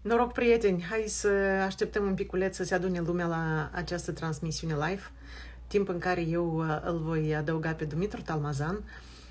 Noroc, prieteni! Hai să așteptăm un piculeț să se adune lumea la această transmisiune live, timp în care eu îl voi adăuga pe Dumitru Talmazan,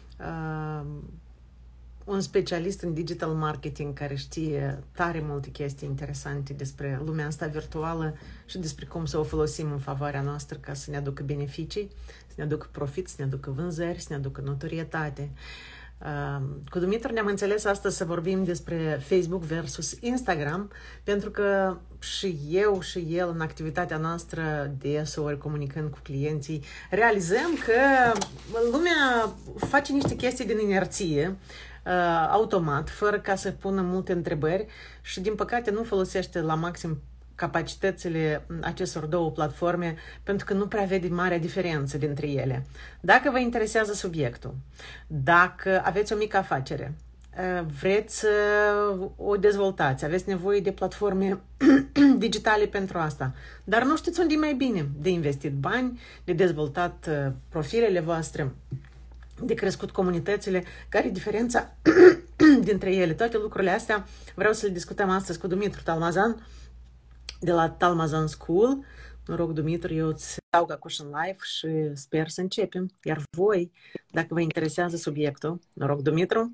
un specialist în digital marketing care știe tare multe chestii interesante despre lumea asta virtuală și despre cum să o folosim în favoarea noastră ca să ne aducă beneficii, să ne aducă profit, să ne aducă vânzări, să ne aducă notorietate. Cu Dumitru ne-am înțeles astăzi să vorbim despre Facebook versus Instagram, pentru că și eu și el, în activitatea noastră, deseori comunicând cu clienții, realizăm că lumea face niște chestii din inerție, automat, fără ca să pună multe întrebări și, din păcate, nu folosește la maxim capacitățile acestor două platforme pentru că nu prea vede marea diferență dintre ele. Dacă vă interesează subiectul, dacă aveți o mică afacere, vreți o dezvoltați, aveți nevoie de platforme digitale pentru asta, dar nu știți unde e mai bine de investit bani, de dezvoltat profilele voastre, de crescut comunitățile, care e diferența dintre ele. Toate lucrurile astea vreau să le discutăm astăzi cu Dumitru Talmazan de la Talmazan School. Noroc, Dumitru, eu îți dau acuși în live și sper să începem. Iar voi, dacă vă interesează subiectul, noroc, Dumitru.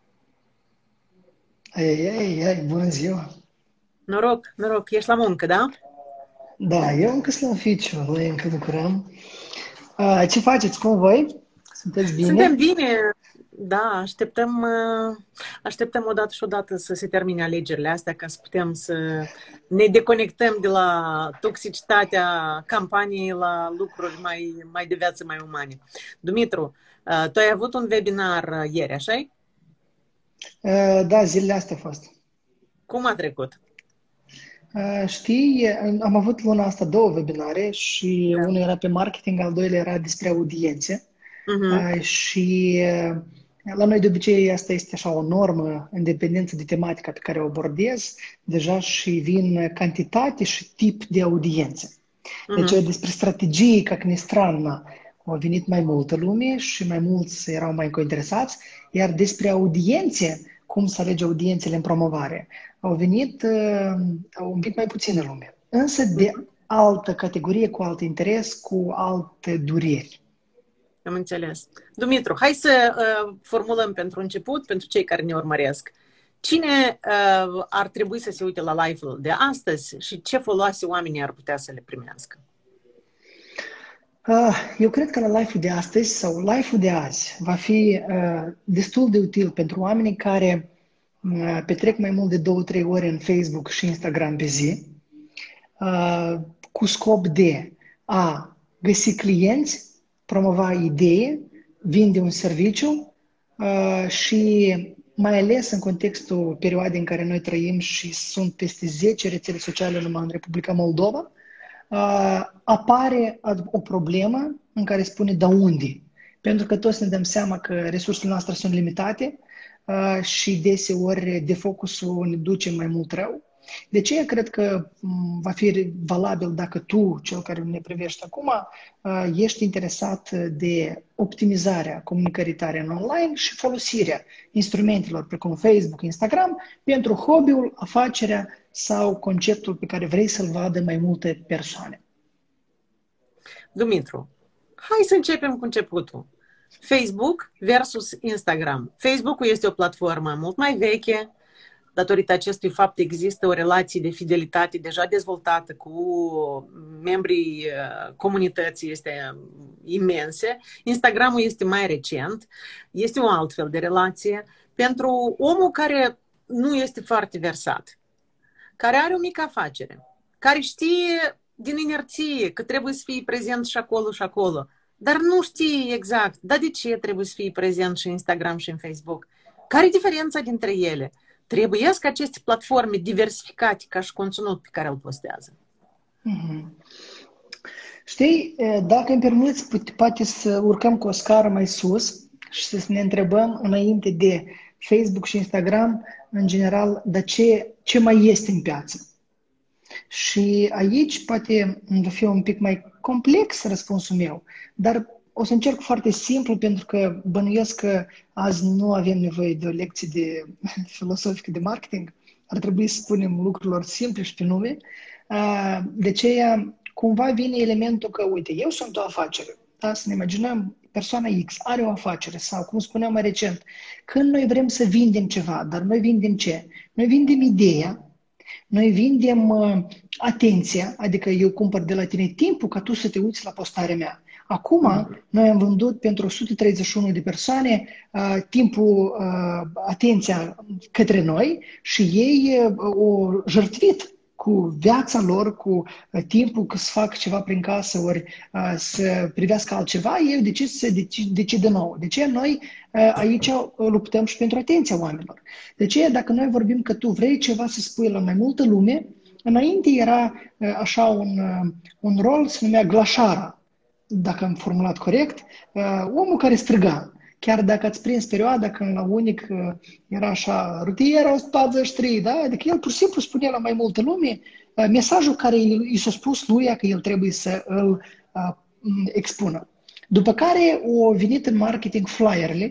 Ei, bună ziua! Noroc, ești la muncă, da? Da, eu încă sunt la oficiu, noi încă lucrăm. Ce faceți? Cum voi? Sunteți bine? Suntem bine, da, așteptăm odată și odată să se termine alegerile astea ca să putem să ne deconectăm de la toxicitatea campaniei la lucruri mai de viață, mai umane. Dumitru, tu ai avut un webinar ieri, așa-i? Da, zilele astea a fost. Cum a trecut? Știi, am avut luna asta două webinare și unul era pe marketing, al doilea era despre audiențe. Și la noi de obicei asta este așa o normă în dependență de tematica pe care o abordez, deja și vin cantitate și tip de audiențe. Deci despre strategii, ca ne strană, au venit mai multă lume și mai mulți erau mai interesați, iar despre audiențe, cum să alege audiențele în promovare, au venit un pic mai puțină lume. Însă de altă categorie, cu alt interes, cu alte dureri. Am înțeles. Dumitru, hai să formulăm pentru început, pentru cei care ne urmăresc. Cine ar trebui să se uite la live-ul de astăzi și ce foloase oamenii ar putea să le primească? Eu cred că la live-ul de astăzi sau live-ul de azi va fi destul de util pentru oamenii care petrec mai mult de 2-3 ore în Facebook și Instagram pe zi, cu scop de a găsi clienți, promova idee, vinde un serviciu și mai ales în contextul perioadei în care noi trăim și sunt peste 10 rețele sociale numai în Republica Moldova, apare o problemă în care spune de unde. Pentru că toți ne dăm seama că resursele noastre sunt limitate și deseori defocusul ne duce mai mult rău. De aceea cred că va fi valabil dacă tu, cel care ne privești acum, ești interesat de optimizarea comunicării tale în online și folosirea instrumentelor precum Facebook, Instagram pentru hobby-ul, afacerea sau conceptul pe care vrei să-l vadă mai multe persoane. Dumitru, hai să începem cu începutul. Facebook versus Instagram. Facebook-ul este o platformă mult mai veche. Datorită acestui fapt există o relație de fidelitate deja dezvoltată cu membrii comunității, este imense. Instagramul este mai recent, este o altfel de relație pentru omul care nu este foarte versat, care are o mică afacere, care știe din inerție că trebuie să fie prezent și acolo, dar nu știe exact, dar de ce trebuie să fie prezent și în Instagram și în Facebook? Care e diferența dintre ele? Trebuiesc aceste platforme diversificate ca și conținut pe care îl postează. Știi, dacă îmi permiți, poate să urcăm cu o scară mai sus și să ne întrebăm înainte de Facebook și Instagram, în general, de ce mai este în piață. Și aici poate va fi un pic mai complex răspunsul meu, dar o să încerc foarte simplu pentru că bănuiesc că azi nu avem nevoie de o lecție de filosofică de marketing, ar trebui să spunem lucrurilor simple și pe nume. De aceea, cumva vine elementul că, uite, eu sunt o afacere. Da? Să ne imaginăm, persoana X are o afacere sau, cum spuneam mai recent, când noi vrem să vindem ceva, dar noi vindem ce? Noi vindem ideea, noi vindem atenția, adică eu cumpăr de la tine timpul ca tu să te uiți la postarea mea. Acum, noi am vândut pentru 131 de persoane timpul, atenția către noi și ei o jertfit cu viața lor, cu timpul că să fac ceva prin casă ori să privească altceva, eu decid să decide nou. De ce noi aici luptăm și pentru atenția oamenilor? De ce dacă noi vorbim că tu vrei ceva să spui la mai multă lume, înainte era așa un rol, se numea glașara, dacă am formulat corect, omul care striga. Chiar dacă ați prins perioada când la unic era așa, rutiera 143, da? Adică el pur și simplu spunea la mai multă lume mesajul care i s-a spus lui că el trebuie să îl expună. După care au venit în marketing flyerele.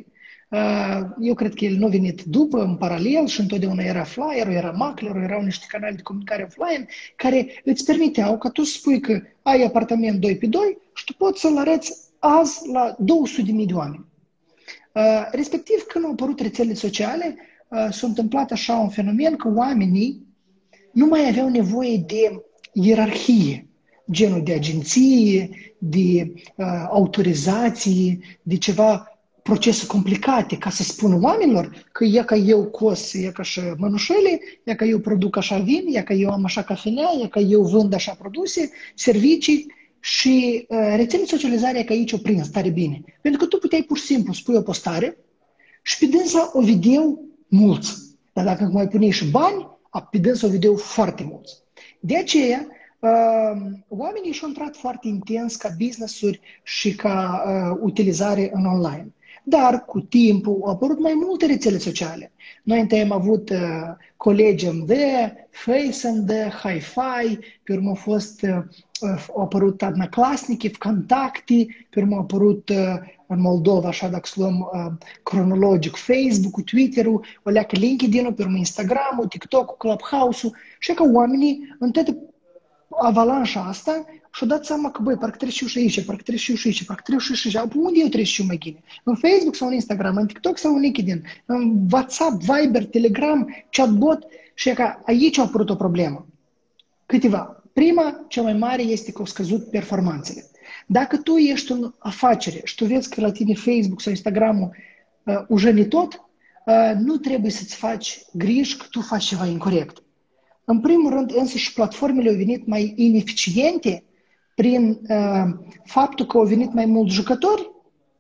Eu cred că el nu a venit după, în paralel, și întotdeauna era flyer, era macler, erau niște canale de comunicare offline care îți permiteau ca tu să spui că ai apartament 2 pe 2 și tu poți să-l arăți azi la 200.000 de oameni. Respectiv, când au apărut rețelele sociale, s-a întâmplat așa un fenomen că oamenii nu mai aveau nevoie de ierarhie, genul de agenție, de autorizații, de ceva procese complicate, ca să spun oamenilor că e ca eu cos, e ca și mănușele, e ca eu produc așa vin, e ca eu am așa cafenea, e ca eu vând așa produse, servicii. Și rețelele socializare că aici o prins tare bine. Pentru că tu puteai pur și simplu spui o postare și pe dânsa o video mulți. Dar dacă mai puneai și bani, pe dânsa o video foarte mulți. De aceea, oamenii și-au intrat foarte intens ca business-uri și ca utilizare în online. Dar cu timpul au apărut mai multe rețele sociale. Noi întâi am avut Collegium Face, Hi-Fi, pe urmă au apărut Одноклассники, Vkontakte, pe urmă a apărut în Moldova, așa dacă să luăm cronologic, Facebook-ul, Twitter-ul, o leacă LinkedIn-ul, pe urmă Instagram-ul, TikTok-ul, Clubhouse-ul, și că oamenii în toată avalanșa asta și-au dat seama că, băi, parcă trebuie și eu și aici, parcă trebuie și eu și aici, parcă trebuie și eu și aici. Unde eu trebuie și eu mai bine? În Facebook sau în Instagram, în TikTok sau în LinkedIn, în WhatsApp, Viber, Telegram, chatbot, și că aici a apărut o problemă. Câteva. Prima, cea mai mare, este că au scăzut performanțele. Dacă tu ești în afacere și tu vezi că la tine Facebook sau Instagram-ul ujăni tot, nu trebuie să-ți faci griji că tu faci ceva incorrect. În primul rând, însă și platformele au venit mai ineficiente prin faptul că au venit mai mulți jucători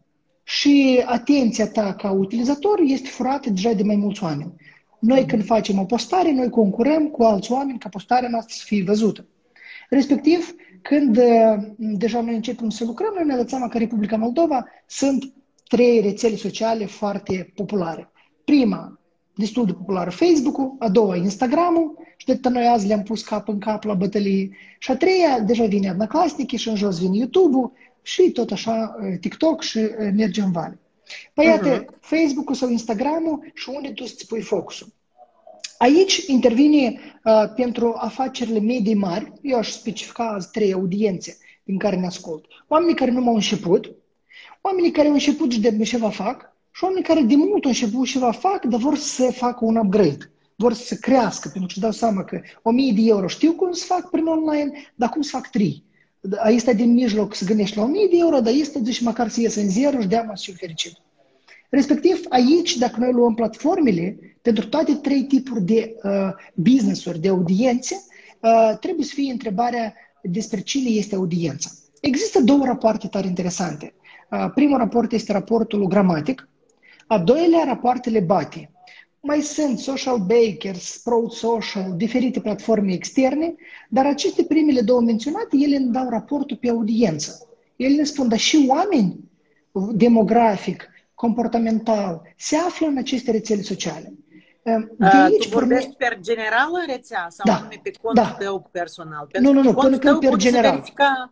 și atenția ta ca utilizator este furată deja de mai mulți oameni. Noi când facem o postare, noi concurăm cu alți oameni ca postarea noastră să fie văzută. Respectiv, când deja noi începem să lucrăm, noi ne dăm seama că Republica Moldova sunt 3 rețele sociale foarte populare. Prima, destul de populară, Facebook-ul, a doua, Instagram-ul, și de noi azi le-am pus cap în cap la bătălie. Și a treia, deja vine Одноклассники și în jos vine YouTube-ul și tot așa TikTok și merge în vale. Păi iată, Facebook-ul sau Instagram-ul și unde tu îți pui focusul. Aici intervine pentru afacerile medii mari, eu aș specifica azi 3 audiențe din care ne ascult. Oamenii care nu m-au început, oamenii care au început și de ceva fac, și oamenii care de mult au început și ceva fac, dar vor să facă un upgrade, vor să crească, pentru că își dau seama că 1000 de euro știu cum să fac prin online, dar cum să fac 3? Aici din mijloc să gândești la 1000 de euro, dar este zici măcar să iasă în zero și de-aia și fericit. Respectiv, aici, dacă noi luăm platformele, pentru toate 3 tipuri de business-uri, de audiențe, trebuie să fie întrebarea despre cine este audiența. Există 2 rapoarte tare interesante. Primul raport este raportul gramatic, a doilea rapoartele BATI. Mai sunt Social Bakers, Sprout Social, diferite platforme externe, dar aceste primele 2 menționate, ele îmi dau raportul pe audiență. Ele ne spun, dar și oameni demografic, comportamental, se află în aceste rețele sociale. Tu vorbești per general în rețea sau anume pe contul tău personal? Nu, până când per general.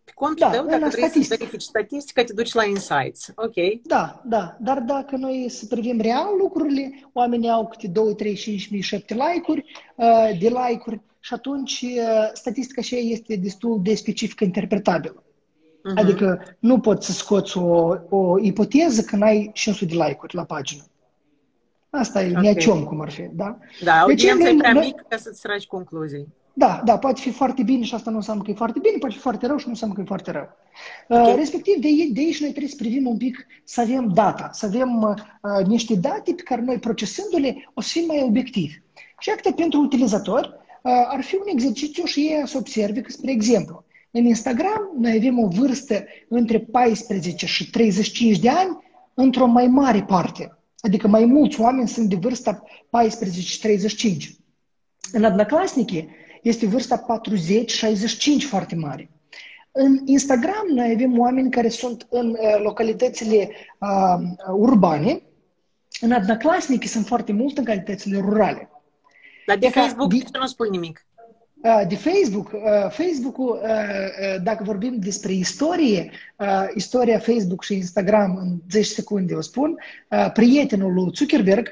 Pe contul Da, tău, dacă în vrei să statistică. verifici statistica, te duci la Insights. Ok. Da, da, dar dacă noi să privim real lucrurile, oamenii au câte 2, 3, 5 mii, 7 like-uri, de like-uri și atunci statistica și este destul de specifică interpretabilă. Uh-huh. Adică nu poți să scoți o ipoteză când ai 500 de like-uri la pagină. Asta e Ok. nici cum ar fi, da? Da, Deci audiența e prea mică ca să-ți tragi concluzii. da, da, poate fi foarte bine și asta nu înseamnă că e foarte bine, poate fi foarte rău și nu înseamnă că e foarte rău. Ok. Respectiv, de aici noi trebuie să privim un pic, să avem data, să avem niște date pe care noi procesându-le o să fim mai obiectivi. Și atât pentru utilizatori ar fi un exercițiu și ei să observe că, spre exemplu, în Instagram noi avem o vârstă între 14 și 35 de ani într-o mai mare parte. Adică mai mulți oameni sunt de vârsta 14 și 35. În Одноклассники este vârsta 40-65 foarte mare. În Instagram noi avem oameni care sunt în localitățile urbane, în Одноклассники sunt foarte mult în localitățile rurale. Dar de Facebook, de ce nu spui nimic? De Facebook, Facebook-ul, dacă vorbim despre istorie, istoria Facebook și Instagram, în 10 secunde o spun, prietenul lui Zuckerberg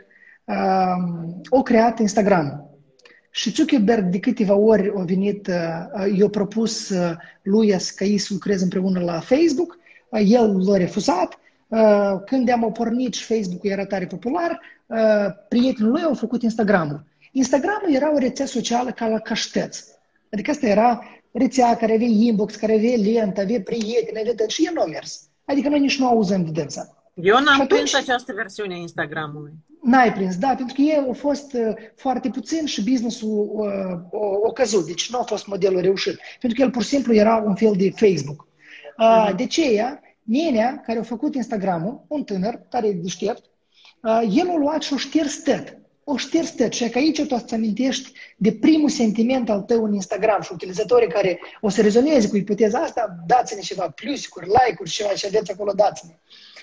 a creat Instagram. Și Zuckerberg de câteva ori a venit, i-a propus lui ca ei să lucreze împreună la Facebook, el l-a refuzat. Când am pornit și Facebook era tare popular, prietenul lui a făcut Instagram-ul. Instagram-ul era o rețea socială ca la cașteț. Adică asta era rețea care avea inbox, care avea lentă, avea prieteni, avea tot, și el nu a mers. Adică noi nici nu auzăm de dânsa. Eu n-am prins această versiune a Instagramului. N-ai prins, da, pentru că ei au fost foarte puțin și business-ul a căzut, deci nu a fost modelul reușit. Pentru că el pur și simplu era un fel de Facebook. De aceea, nenea care a făcut Instagram-ul, un tânăr, tare deștept, el a luat și o șters tot. O șters tot. Și că aici tu îți amintești de primul sentiment al tău în Instagram și utilizatorii care o să rezoneze cu ipoteza asta, dați-ne ceva plus-uri, like-uri, ceva și aveți acolo, dați-ne.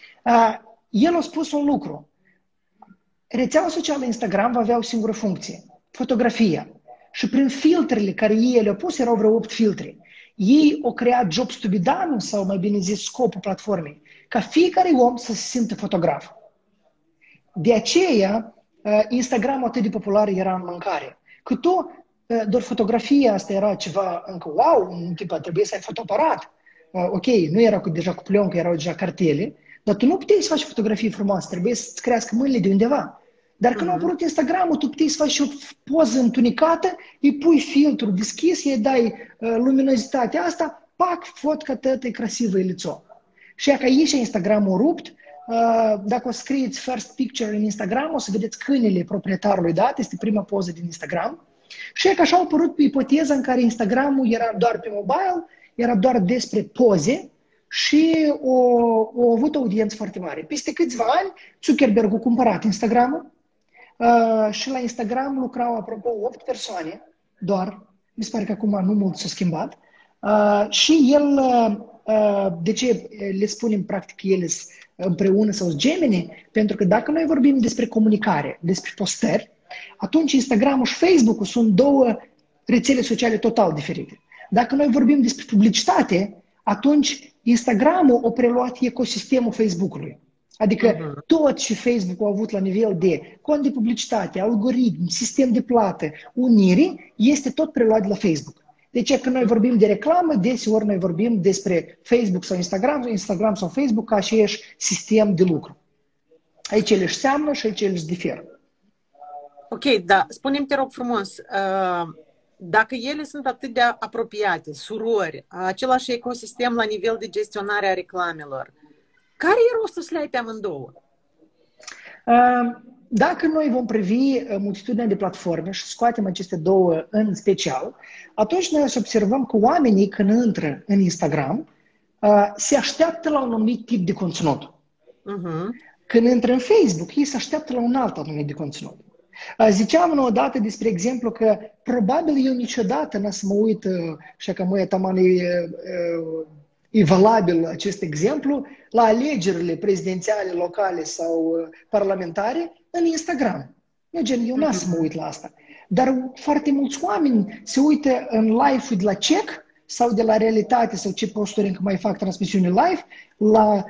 El a spus un lucru. Rețeaua socială Instagram va avea o singură funcție, fotografia. Și prin filtrele care ei le-au pus, erau vreo 8 filtre, ei au creat jobs to be done, sau mai bine zis scopul platformei, ca fiecare om să se simtă fotograf. De aceea, Instagram atât de popular era în mâncare. Că tu, doar fotografia asta era ceva încă wow, trebuie să ai fotoaparat. Ok, nu era deja cu pленcă, erau deja cartele, dar tu nu puteai să faci fotografii frumoase, trebuie să-ți crească mâinile de undeva. Dar când a apărut Instagram-ul, tu puteai să faci o poză întunecată, îi pui filtrul deschis, îi dai luminozitatea asta, pac, fotca tătă, e crasivă, e lițo. Și că aici Instagram-ul rupt, dacă o scrieți first picture în Instagram, o să vedeți câinele proprietarului dat, este prima poză din Instagram. Și că așa a apărut pe ipoteza în care Instagram-ul era doar pe mobile, era doar despre poze, și au avut o audiență foarte mare. Peste câțiva ani, Zuckerberg a cumpărat Instagram-ul și la Instagram lucrau apropo 8 persoane, doar, mi se pare că acum nu mult s-a schimbat, și el, de ce le spunem practic ele împreună sau Gemini? Pentru că dacă noi vorbim despre comunicare, despre postări, atunci Instagram-ul și Facebook-ul sunt două rețele sociale total diferite. Dacă noi vorbim despre publicitate, atunci Instagram-ul a preluat ecosistemul Facebook-ului. Adică tot ce Facebook a avut la nivel de cont de publicitate, algoritm, sistem de plată, unire, este tot preluat de la Facebook. Deci când noi vorbim de reclamă, deseori noi vorbim despre Facebook sau Instagram sau Facebook ca aceeași sistem de lucru. Aici ele își seamănă și aici ele își diferă. Ok, da. Spune-mi, te rog frumos, dacă ele sunt atât de apropiate, surori, același ecosistem la nivel de gestionare a reclamelor, care e rostul să le ai pe amândouă? Dacă noi vom privi multitudinea de platforme și scoatem aceste două în special, atunci noi să observăm că oamenii când intră în Instagram se așteaptă la un anumit tip de conținut. Când intră în Facebook, ei se așteaptă la un alt anumit de conținut. Ziceam odată despre exemplu că probabil eu niciodată n-am să mă uit și că mă e valabil acest exemplu la alegerile prezidențiale, locale sau parlamentare în Instagram. Eu n-am să mă uit la asta. Dar foarte mulți oameni se uită în live-ul de la CEC sau de la realitate sau ce posturi încă mai fac transmisiune live la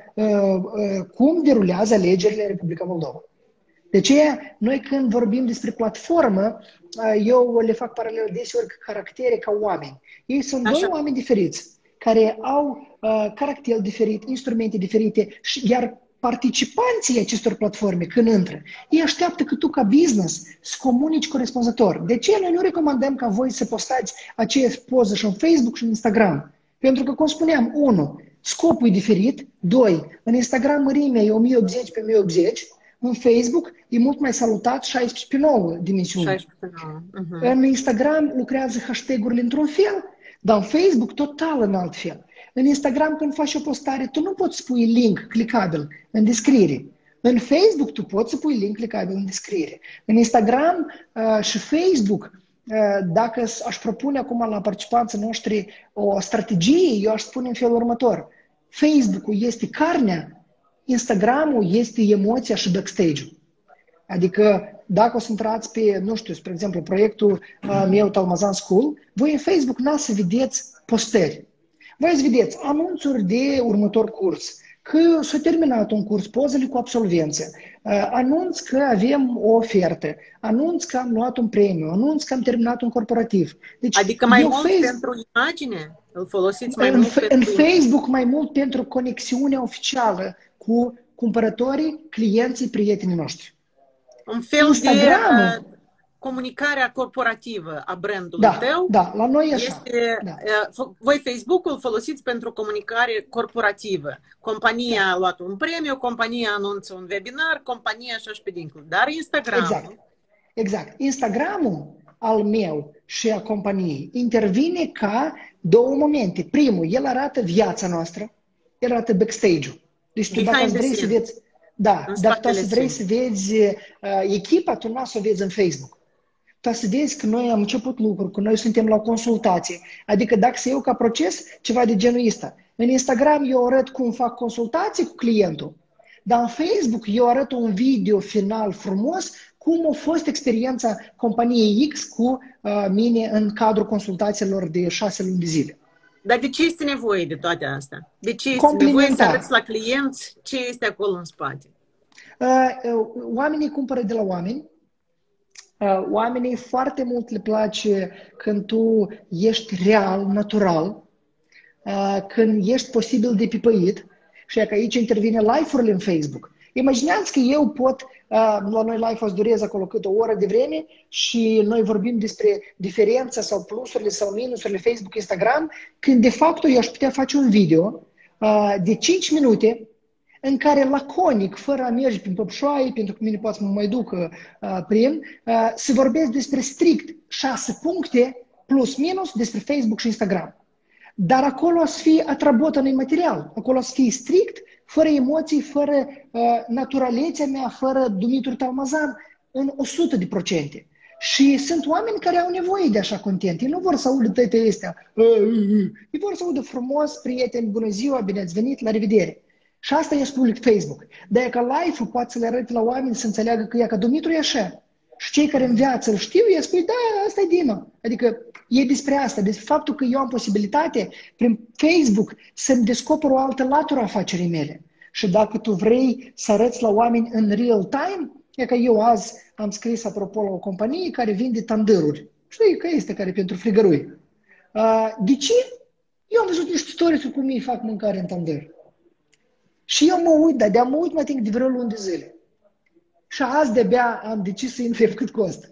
cum derulează alegerile în Republica Moldova. De aceea, noi când vorbim despre platformă, eu le fac paralel deseori cu caractere ca oameni. Ei sunt doi oameni diferiți, care au caracter diferit, instrumente diferite, iar participanții acestor platforme, când intră, ei așteaptă că tu, ca business, să comunici corespunzător. De ce noi nu recomandăm ca voi să postați aceeași poză și în Facebook și în Instagram? Pentru că, cum spuneam, 1, scopul e diferit, 2, în Instagram mărimea e 1080 pe 1080, în Facebook e mult mai salutat 16 pe 9 dimensiune. 16 pe 9. În Instagram lucrează hashtag-urile într-un fel, dar în Facebook total în alt fel. În Instagram, când faci o postare, tu nu poți spui link clicabil în descriere. În Facebook, tu poți să pui link clicabil în descriere. În Instagram și Facebook, dacă aș propune acum la participanții noștri o strategie, eu aș spune în felul următor. Facebook-ul este carnea, Instagram-ul este emoția și backstage-ul. Adică dacă o să intrați pe, nu știu, spre exemplu, proiectul meu Talmazan School, voi în Facebook n-ați să vedeți postări. Voi să vedeți anunțuri de următor curs, că s-a terminat un curs, pozele cu absolvență, anunț că avem o ofertă, anunț că am luat un premiu, anunț că am terminat un corporativ. Deci, adică mai mult pentru imagine? Îl folosiți mai mult în Facebook mai mult pentru conexiunea oficială cu cumpărătorii, clienții, prietenii noștri. Un fel de comunicarea corporativă a brandului tău. Da, la noi așa. Voi Facebook-ul folosiți pentru comunicare corporativă. Compania a luat un premiu, compania anunță un webinar, compania așa pe dincolo. Dar Instagram. Exact. Instagramul al meu și a companiei intervine ca două momente. Primul, el arată viața noastră, el arată backstage-ul. Deci tu dacă vrei să vezi, dacă tu vrei să vezi echipa, tu nu o să o vezi în Facebook. Tu să vezi că noi am început lucruri, că noi suntem la consultație. Adică dacă să iau ca proces ceva de genul ăsta. În Instagram eu arăt cum fac consultații cu clientul, dar în Facebook eu arăt un video final frumos cum a fost experiența companiei X cu mine în cadrul consultațiilor de 6 luni de zile. Dar de ce este nevoie de toate astea? De ce este nevoie să arăți la clienți ce este acolo în spate? Oamenii cumpără de la oameni. Oamenii foarte mult le place când tu ești real, natural, când ești posibil de pipăit și că aici intervine live-urile în Facebook. Imaginați că eu pot, la noi live o să dureze acolo cât o oră de vreme și noi vorbim despre diferența sau plusurile sau minusurile Facebook, Instagram, când de fapt eu aș putea face un video de 5 minute în care laconic, fără a merge prin păpșoaie, pentru că mine poate să mă mai duc prin, să vorbesc despre strict 6 puncte plus minus despre Facebook și Instagram. Dar acolo o să fie atrabotă material, acolo o să fie strict, fără emoții, fără naturalețea mea, fără Dumitru Talmazan, în 100%. Și sunt oameni care au nevoie de așa content. Ei nu vor să audă toate astea. Ei vor să audă frumos, prieteni, bună ziua, bine ați venit, la revedere. Și asta e public Facebook. Dar e că live-ul poate să le arăt la oameni să înțeleagă că e ca Dumitru e așa. Și cei care în viață îl știu, ei spui, da, asta e Dima. Adică e despre asta, despre faptul că eu am posibilitate prin Facebook să-mi descoper o altă latură a afacerii mele. Și dacă tu vrei să arăți la oameni în real time, e că eu azi am scris apropo la o companie care vinde tandăruri. Știi că este care pentru frigărui. De ce? Eu am văzut niște stories cum ei fac mâncare în tandăr. Și eu mă uit, dar de-a mă uit mai timp de vreo luni de zile. Și azi de-abia am decis să întreb cât costă.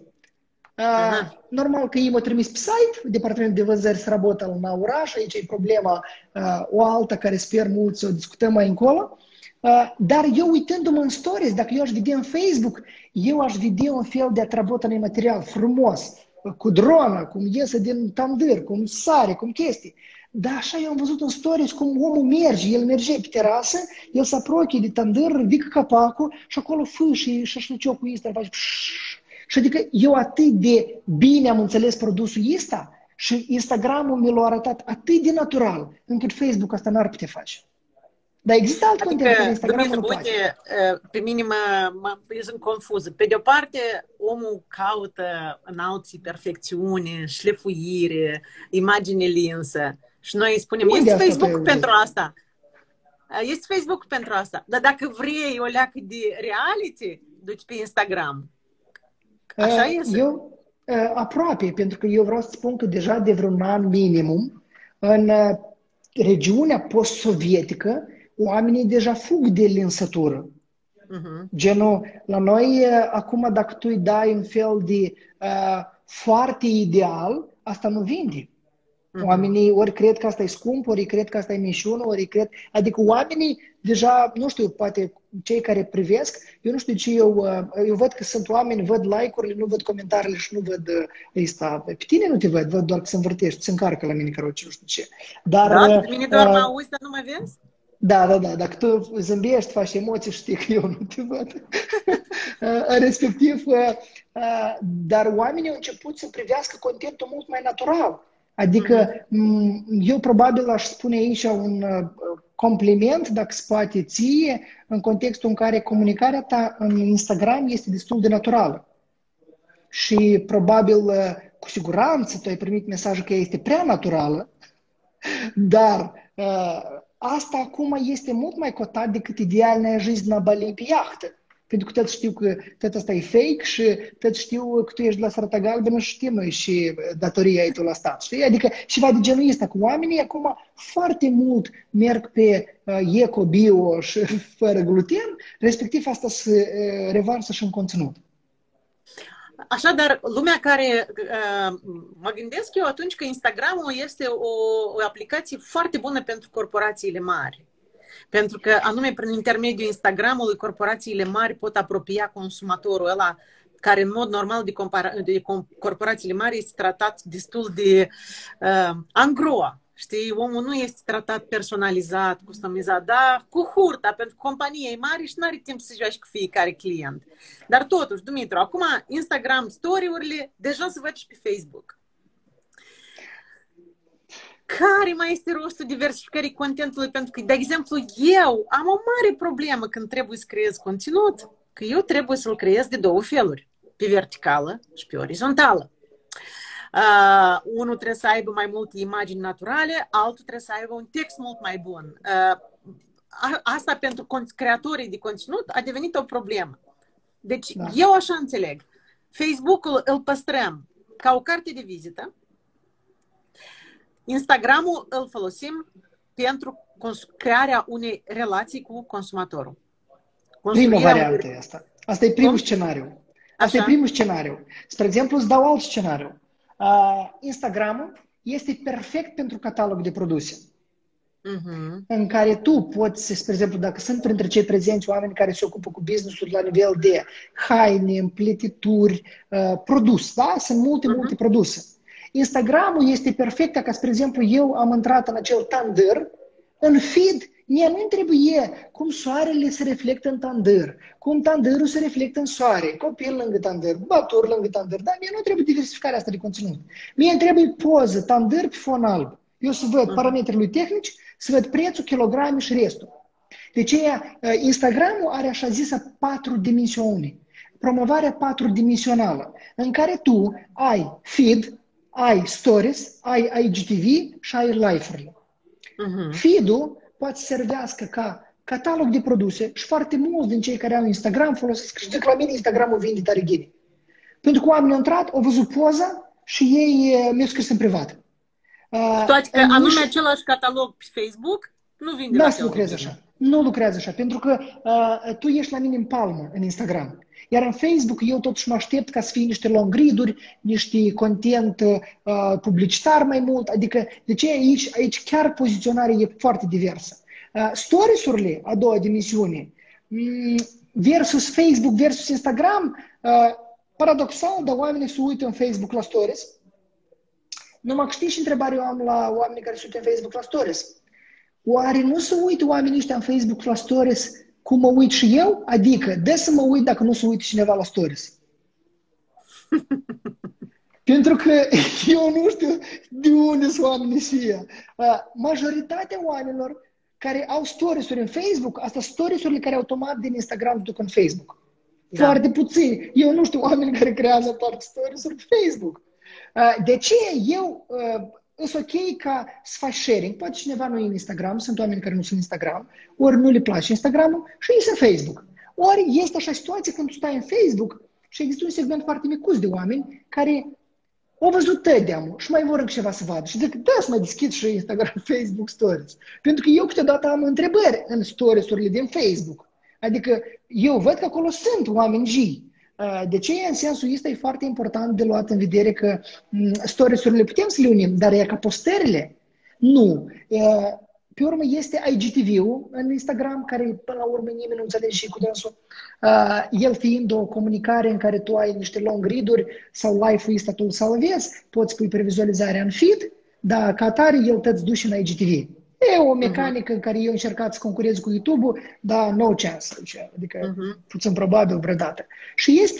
Normal că ei m-au trimis pe site, departamentul de vânzări se rabotă la oraș, aici e problema o altă care sper mult să o discutăm mai încolo. Dar eu uitându-mă în stories, dacă eu aș vedea în Facebook, eu aș vedea un fel de atrabotă material frumos, cu drona, cum iese din tandâr, cum sare, cum chestii. Dar așa eu am văzut în stories cum omul merge, el merge pe terasă, el se apropie de tandâr, ridică capacul și acolo fâșii șașliciocul ăsta face și adică eu atât de bine am înțeles produsul ăsta și Instagramul mi l-a arătat atât de natural, încât Facebook asta n-ar putea face. Dar există alt content pe Instagram nu poate. Pe mine eu sunt confuză. Pe de-o parte, omul caută în alții perfecțiune, șlefuire, imagine linsă. Și noi îi spunem, Unde este asta Facebook pe pentru asta. Este Facebook pentru asta. Dar dacă vrei o leacă de reality, duci pe Instagram. Așa este. Eu aproape, pentru că eu vreau să spun că deja de vreun an minimum, în regiunea post-sovietică, oamenii deja fug de linsătură. Genul, la noi, acum, dacă tu îi dai un fel de foarte ideal, asta nu vinde. Oamenii ori cred că asta e scump, ori cred că asta e mișună, ori cred... Adică oamenii deja, nu știu, poate cei care privesc, eu nu știu ce eu văd că sunt oameni, văd like-urile, nu văd comentariile și nu văd ăsta. Pe tine nu te văd doar că se învârtești, se încarcă la mine, căroce, nu știu ce. Dar, da, pe mine doar mă auzi, dar nu mă vezi? Da. Dacă tu zâmbești, faci emoții, știi că eu nu te văd. Respectiv, dar oamenii au început să privească contentul mult mai natural. Adică eu probabil aș spune aici un compliment, dacă se poate ție, în contextul în care comunicarea ta în Instagram este destul de naturală. Și probabil, cu siguranță, tu ai primit mesajul că este prea naturală, dar asta acum este mult mai cotat decât idealная жизнь на Bali pe iahtă. Pentru că tot știu că tot asta e fake și tot știu că tu ești la Sărata Galbenă și știm noi și datoria e tu la stat. Știi? Adică ceva de genul ăsta. Cu oamenii acum foarte mult merg pe eco, bio și fără gluten, respectiv asta se revarsă și în conținut. Așadar, lumea care mă gândesc eu atunci că Instagramul este o aplicație foarte bună pentru corporațiile mari. Pentru că anume prin intermediul Instagramului corporațiile mari pot apropia consumatorul ăla care în mod normal de corporațiile mari este tratat destul de angroa. Știi, omul nu este tratat personalizat, customizat, dar cu hurta, pentru că compania e mare și nu are timp să joace cu fiecare client. Dar totuși, Dumitru, acum Instagram story-urile deja se văd și pe Facebook. Care mai este rostul diversificării contentului? Pentru că, de exemplu, eu am o mare problemă când trebuie să creez conținut, că eu trebuie să-l creez de două feluri, pe verticală și pe orizontală. Unul trebuie să aibă mai multe imagini naturale, altul trebuie să aibă un text mult mai bun. Asta pentru creatorii de conținut a devenit o problemă. Deci, eu așa înțeleg. Facebook-ul îl păstrăm ca o carte de vizită. Instagramul îl folosim pentru crearea unei relații cu consumatorul. Prima variantă e asta. Asta e primul scenariu. Asta e primul scenariu. Spre exemplu, îți dau alt scenariu. Instagramul este perfect pentru catalog de produse. În care tu poți, spre exemplu, dacă sunt printre cei prezenți oameni care se ocupă cu business-uri la nivel de haine, împletituri, produs, da? Sunt multe produse. Instagramul este perfect ca, spre exemplu, eu am intrat în acel tandır, în feed, mie nu-mi trebuie cum soarele se reflectă în tandır, cum tandărul se reflectă în soare, copil lângă tandır, bături lângă tandır, dar mie nu trebuie diversificarea asta de conținut. Mie îmi trebuie poză, tandır pe fon alb. Eu să văd parametrii lui tehnici, să văd prețul, kilograme și restul. Deci Instagramul are așa zisă 4 dimensiuni. Promovarea 4-dimensională, în care tu ai feed, ai stories, ai IGTV și ai live-urile. Feed-ul poate să servească ca catalog de produse și foarte mulți din cei care au Instagram folosesc și zic la mine Instagramul vinde tare ghini. Pentru că oamenii au intrat, au văzut poza și ei mi-au scris în privat. Toate că anume același catalog pe Facebook nu vinde la fel. Nu lucrează așa. Nu lucrează așa, pentru că tu ești la mine în palmă în Instagram. Iar în Facebook eu totuși mă aștept ca să fie niște long read-uri, niște content publicitar mai mult. Adică, de ce aici chiar poziționarea e foarte diversă. Stories-urile, a doua dimensiune, versus Facebook, versus Instagram, paradoxal, dar oamenii se uită în Facebook la stories. Numai că știi și întrebarea eu am la oamenii care se uită în Facebook la stories. Oare nu se uită oamenii ăștia în Facebook la stories cum mă uit și eu? Adică, de să mă uit dacă nu se uită cineva la stories. Pentru că eu nu știu de unde sunt oamenii ăștia. Majoritatea oamenilor care au stories-uri în Facebook, asta stories-urile care automat din Instagram duc în Facebook. Da. Foarte puțini. Eu nu știu oameni care creează aparte stories-uri pe Facebook. De ce eu e ok ca să faci sharing. Poate cineva nu e în Instagram, sunt oameni care nu sunt în Instagram, ori nu le place Instagram-ul și e în Facebook. Ori este așa situație când tu stai în Facebook și există un segment foarte micuț de oameni care au văzut tădeamul și mai vor încă ceva să vadă. Și zic, da, să mai deschid și Instagram, Facebook Stories. Pentru că eu câteodată am întrebări în stories-urile din Facebook. Adică eu văd că acolo sunt oameni gii. De ce în sensul ăsta e foarte important de luat în vedere că stories-urile putem să le unim, dar e ca postările? Nu. Pe urmă este IGTV-ul în Instagram, care până la urmă nimeni nu înțelege și cu dânsul. El fiind o comunicare în care tu ai niște long read-uri sau live-ul ăsta tu să-l vezi, poți pui previzualizarea în feed, dar ca atare el te-ți duce în IGTV. E o mecanică în care eu încercat să concurez cu YouTube-ul, dar no chance. Adică puțin probabil vreodată. Și este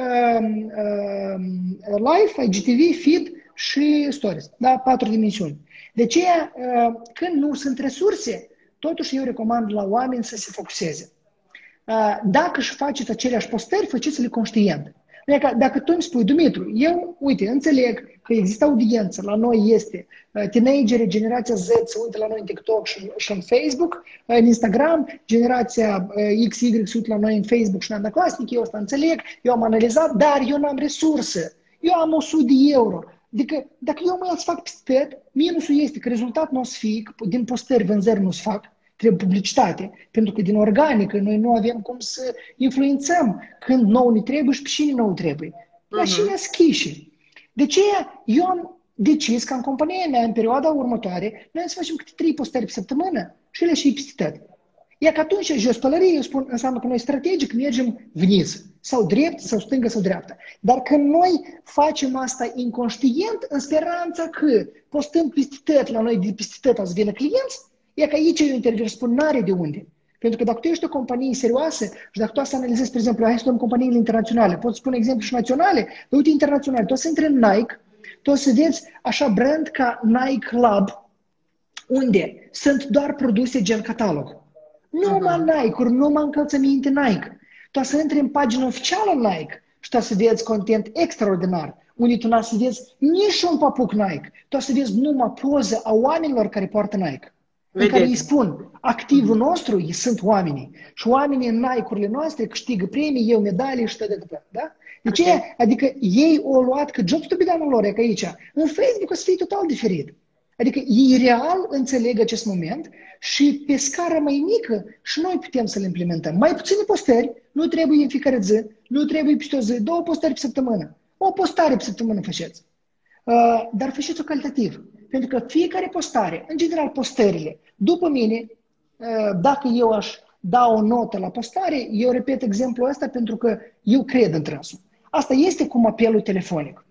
live, IGTV, feed și stories. Da? 4 dimensiuni. De aceea, când nu sunt resurse, totuși eu recomand la oameni să se focuseze. Dacă își faceți aceleași postări, faceți-le conștient. Dacă tu îmi spui, Dumitru, eu, uite, înțeleg că există audiență, la noi este teenageri, generația Z se uită la noi în TikTok și în Facebook, în Instagram, generația XY se uită la noi în Facebook și în Andaclasnic, eu asta înțeleg, eu am analizat, dar eu n-am resurse, eu am 100 de euro. Adică, dacă eu mă fac peste tot, minusul este că rezultatul nu o să fie, că din postări vânzări nu se fac, trebuie publicitate, pentru că din organică noi nu avem cum să influențăm când nou ne trebuie și pe cine nou trebuie. La cine schiși. De ce eu am decis că în compania mea, în perioada următoare, noi să facem câte 3 postări pe săptămână și le și peste tot. Iar că atunci, jos pălărie, eu spun, înseamnă că noi strategic mergem vniz, sau drept, sau stângă, sau dreapta. Dar când noi facem asta inconștient, în speranța că postând peste tot, la noi de peste tot să vină clienți, e că aici eu intervin, spun, n-are de unde. Pentru că dacă tu ești o companie serioasă și dacă tu să analizezi, spre exemplu, hai să luăm companiile internaționale, pot spune exemplu și naționale, dar uite internaționale, tu o să intri în Nike, tu o să vezi așa brand ca Nike Club, unde sunt doar produse gen catalog. Numai Nike-uri, numai încălțăminte Nike. Tu o să intri în pagina oficială Nike și tu o să vezi content extraordinar, unde tu n-o să vezi nici un papuc Nike. Tu o să vezi numai poză a oamenilor care poartă Nike. În care îi spun, activul nostru sunt oamenii. Și oamenii în Nike-urile noastre câștigă premii, eu medalii și tot. Da? De ce? Adică ei au luat că job to be done lor, e că aici. În Facebook o să fie total diferit. Adică ei real înțeleg acest moment și pe scară mai mică și noi putem să le implementăm. Mai puține postări, nu trebuie în fiecare zi, nu trebuie peste o zi, 2 postări pe săptămână. O postare pe săptămână faceți. Dar faceți-o calitativ. Pentru că fiecare postare, în general postările, după mine, dacă eu aș da o notă la postare, eu repet exemplul ăsta pentru că eu cred într-însul. Asta este cum apelul telefonic.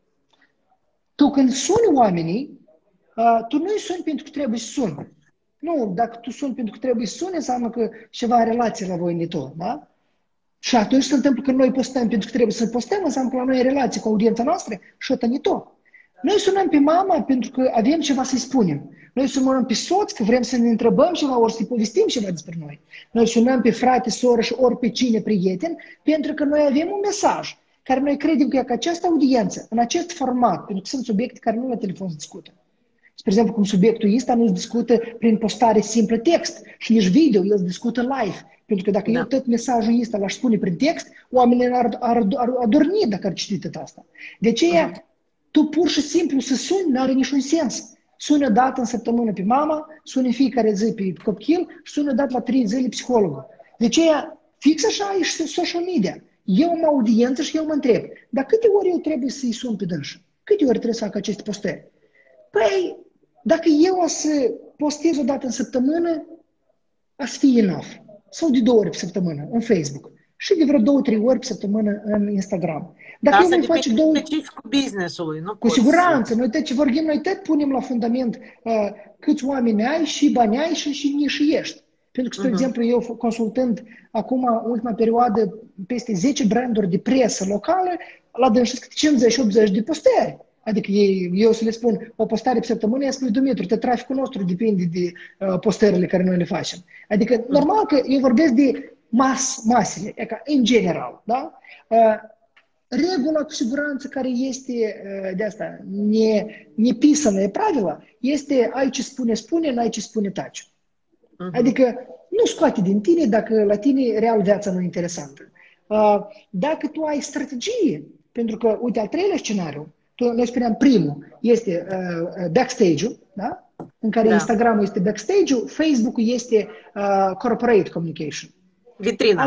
Tu când suni oamenii, tu nu-i suni pentru că trebuie să suni. Nu, dacă tu suni pentru că trebuie să suni, înseamnă că ceva relație la voi ne tot, da? Și atunci se întâmplă că noi postăm pentru că trebuie să postăm, înseamnă că la noi e relație cu audiența noastră și ăsta ne tot. Noi sunăm pe mama pentru că avem ceva să-i spunem. Noi sunăm pe soț că vrem să ne întrebăm ceva, ori să-i povestim ceva despre noi. Noi sunăm pe frate, soră și ori pe cine, prieten, pentru că noi avem un mesaj care noi credem că e că această audiență, în acest format, pentru că sunt subiecte care nu la telefon se discută. Spre exemplu, cum subiectul ăsta nu se discută prin postare simplă text și nici video, el se discută live. Pentru că dacă eu tot mesajul ăsta l-aș spune prin text, oamenii ar adormi dacă ar citi tot asta. De aceea, tu pur și simplu să suni n-are niciun sens. Suni o dată în săptămână pe mama, suni fiecare zi pe copil și suni o dată la 3 zile psihologul. De aceea, fix așa e și social media. Eu am audiență și eu mă întreb, dar câte ori eu trebuie să-i sun pe dânsă? Câte ori trebuie să fac aceste postări? Păi, dacă eu o să postez o dată în săptămână, o să fie enough. Sau de 2 ori pe săptămână în Facebook. Și de vreo 2-3 ori pe săptămână în Instagram. Dacă asta depinde specificul business-ului. Cu siguranță. Noi tot ce vorbim, noi tot punem la fundament câți oameni ai și bani ai și nici ești. Pentru că, spre exemplu, eu consultând acum, în ultima perioadă, peste 10 branduri de presă locală, la dânsesc 50-80 de postări. Adică eu să le spun, o postare pe săptămână, ea spune, Dumitru, traficul nostru depinde de postările care noi le facem. Adică, normal că eu vorbesc de masele, în general, da? regula cu siguranță care este de asta, nepisana e pravila, este ai ce spune, spune, n-ai ce spune, taci. Adică nu scoate din tine dacă la tine real viața nu e interesantă. Dacă tu ai strategie, pentru că, uite, al treilea scenariu, noi spuneam primul, este backstage-ul, da? În care Instagram-ul este backstage-ul, Facebook-ul este corporate communication. Vitrina.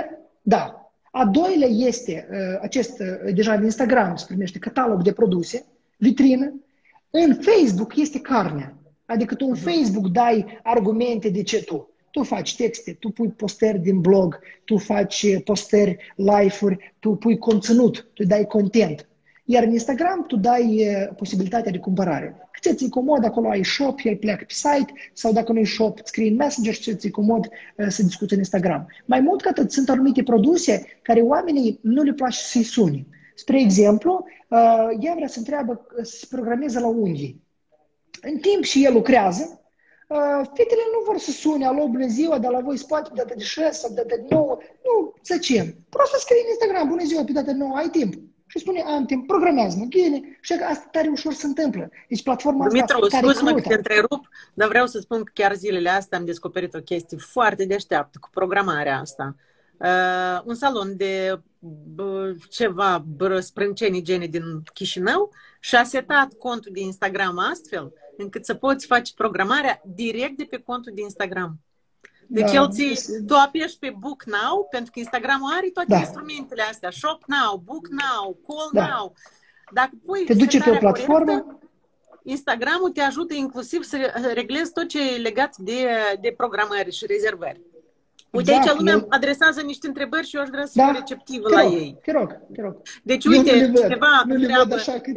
A doilea este acest, deja în Instagram se primește catalog de produse, vitrină. În Facebook este carnea. Adică tu în Facebook dai argumente de ce tu faci texte, tu pui postări din blog, tu faci postări, live-uri, tu pui conținut, tu dai content. Iar în Instagram tu dai posibilitatea de cumpărare. Cât ți-i comod, acolo ai shop, el pleacă pe site, sau dacă nu e shop, scrie în Messenger și ți-i comod să discuți în Instagram. Mai mult ca atât, sunt anumite produse care oamenii nu le place să-i suni. Spre exemplu, ea vrea să întreabă să programeze la unghii. În timp și el lucrează, fetele nu vor să sune, alo, bună ziua, dar la voi spate pe data de 6 sau pe data de 9. Nu, zăcem. Prost să scrie în Instagram, bună ziua, pe data de 9, ai timp. Și spune, am timp, programează-mă, ghine. Și asta tare ușor se întâmplă. Deci platforma asta Dumitru, tare scuze-mă că crută. te întrerup, dar vreau să spun că chiar zilele astea am descoperit o chestie foarte deșteaptă cu programarea asta. Un salon de ceva sprâncenii gene din Chișinău și-a setat contul de Instagram astfel încât să poți face programarea direct de pe contul de Instagram. Deci tu apeși pe Book Now, pentru că Instagramul are toate instrumentele astea. Shop Now, Book Now, Call Now. Dacă pui te duce pe o platformă, corectă, Instagramul te ajută inclusiv să reglezi tot ce e legat de programări și rezervări. Uite, aici lumea adresează niște întrebări și eu aș vrea să fiu receptivă la ei. Te rog. Deci, uite, cineva întreabă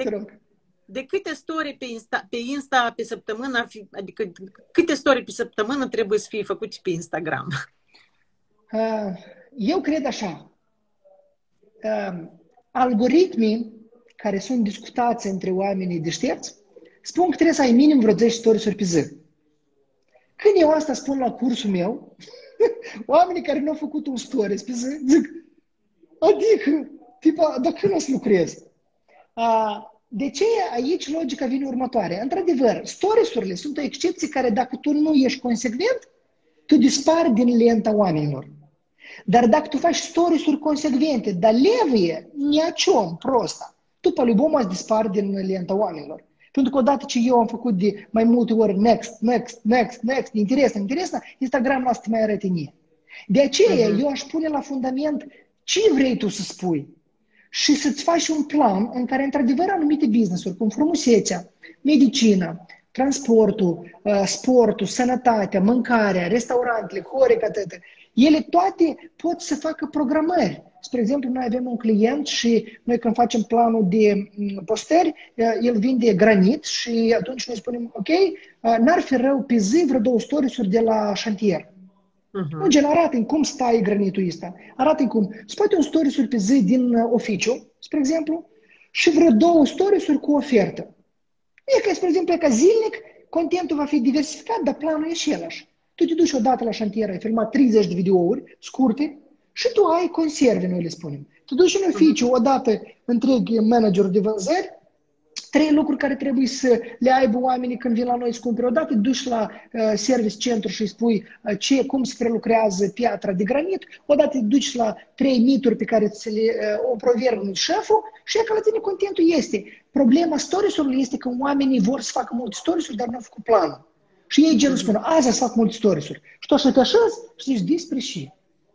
de câte story pe Insta pe săptămână, adică câte story pe săptămână trebuie să fie făcute pe Instagram? Eu cred așa. Algoritmii care sunt discutați între oamenii deștepți spun că trebuie să ai minim vreo 10 stories-uri pe zi. Când eu asta spun la cursul meu, oamenii care nu au făcut un stories pe zi zic, adică, tipa, dar când o să lucrez? De ce aici logica vine următoare? Într-adevăr, stories-urile sunt o excepție care dacă tu nu ești consecvent, tu dispari din lenta oamenilor. Dar dacă tu faci stories-uri consecvente, dar levuie, nicio prosta, tu pe lui ați dispari din lenta oamenilor. Pentru că odată ce eu am făcut de mai multe ori next, interesant, Instagram lasă să mai arăte nie. De aceea eu aș pune la fundament ce vrei tu să spui și să-ți faci un plan în care, într-adevăr, anumite business-uri, cum frumusețea, medicina, transportul, sportul, sănătatea, mâncarea, restaurantele, Horeca, ele toate pot să facă programări. Spre exemplu, noi avem un client și noi când facem planul de postări, el vinde granit și atunci noi spunem, ok, n-ar fi rău pe zi vreo 2 stories-uri de la șantier. Nu, gen, arată-mi cum stai granitul ăsta, arată-mi cum. Spate un stories-uri pe zi din oficiu, spre exemplu, și vreo 2 stories-uri cu ofertă. E că, spre exemplu, ca zilnic, contentul va fi diversificat, dar planul e și elași. Tu te duci odată la șantier, ai filmat 30 de videouri scurte și tu ai conserve, noi le spunem. Te duci în oficiu, odată întreg managerul de vânzări, 3 lucruri care trebuie să le aibă oamenii când vin la noi să cumpere. Odată te duci la service centru și îi spui cum se prelucrează piatra de granit, odată te duci la 3 mituri pe care ți le o provernă șeful și e că la tine contentul este. Problema stories-urilor este că oamenii vor să facă multe stories-uri, dar nu au făcut planul. Și ei genul spun, azi să fac multe stories-uri. Și tu așa te așezi și zici, despre și?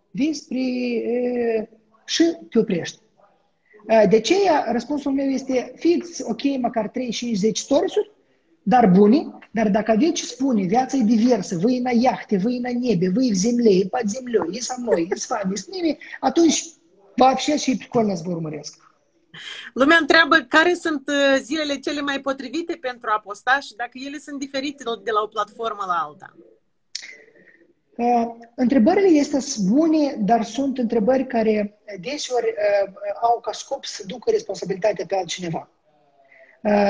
Și te oprești. De aceea, răspunsul meu este fix, ok, măcar 3, 5, 10 stories-uri, dar bune, dar dacă aveți ce spune, viața e diversă, voi на яхте, voi на небе, voi в земле, и под землей, и со mной, и с вами, и с nimi, atunci, вообще și прикольно să vă urmăresc. Lumea întreabă care sunt zilele cele mai potrivite pentru a posta și dacă ele sunt diferite de la o platformă la alta. Întrebările este bune, dar sunt întrebări care deseori au ca scop să ducă responsabilitatea pe altcineva.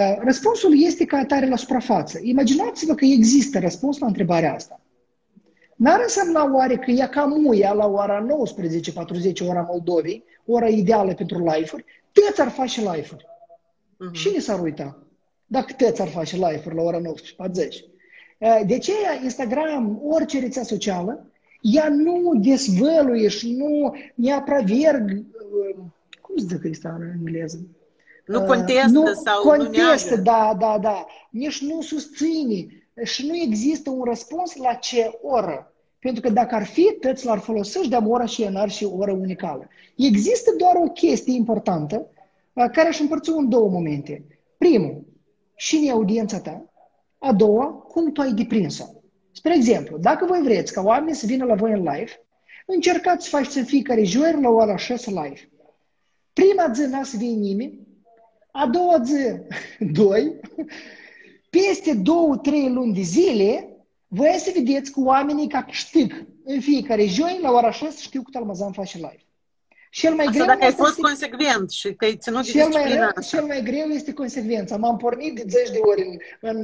Răspunsul este ca atare la suprafață. Imaginați-vă că există răspuns la întrebarea asta. N-ar însemna oare că ea cam uia la ora 19:40, ora Moldovei, ora ideală pentru live-uri, tăți ar face live-uri. Cine s-ar uita dacă tăți ar face live-uri la ora 19:40? De aceea Instagram, orice rețea socială, ea nu dezvăluie și nu neaproverg, cum se zice asta în engleză? Nu contestă sau contestă, nu neagă. da. Nici nu susține și nu există un răspuns la ce oră. Pentru că dacă ar fi, tăți l-ar folosi și de ora și n-ar și oră unicală. Există doar o chestie importantă care aș împărți în două momente. Primul, cine e audiența ta? A doua, cum tu ai deprins-o? Spre exemplu, dacă voi vreți ca oamenii să vină la voi în live, încercați să faceți în fiecare joi la ora 6 live. Prima zi n-a să vie nimeni, a doua zi, doi, peste 2-3 luni de zile, voi să vedeți că oamenii ca câștig în fiecare joi la ora 6 știu că Talmazan face live. Cel mai greu dacă ai fost consecvent și că ai ținut de disciplina asta. Cel mai greu este consecvența. M-am pornit de 10 de ori în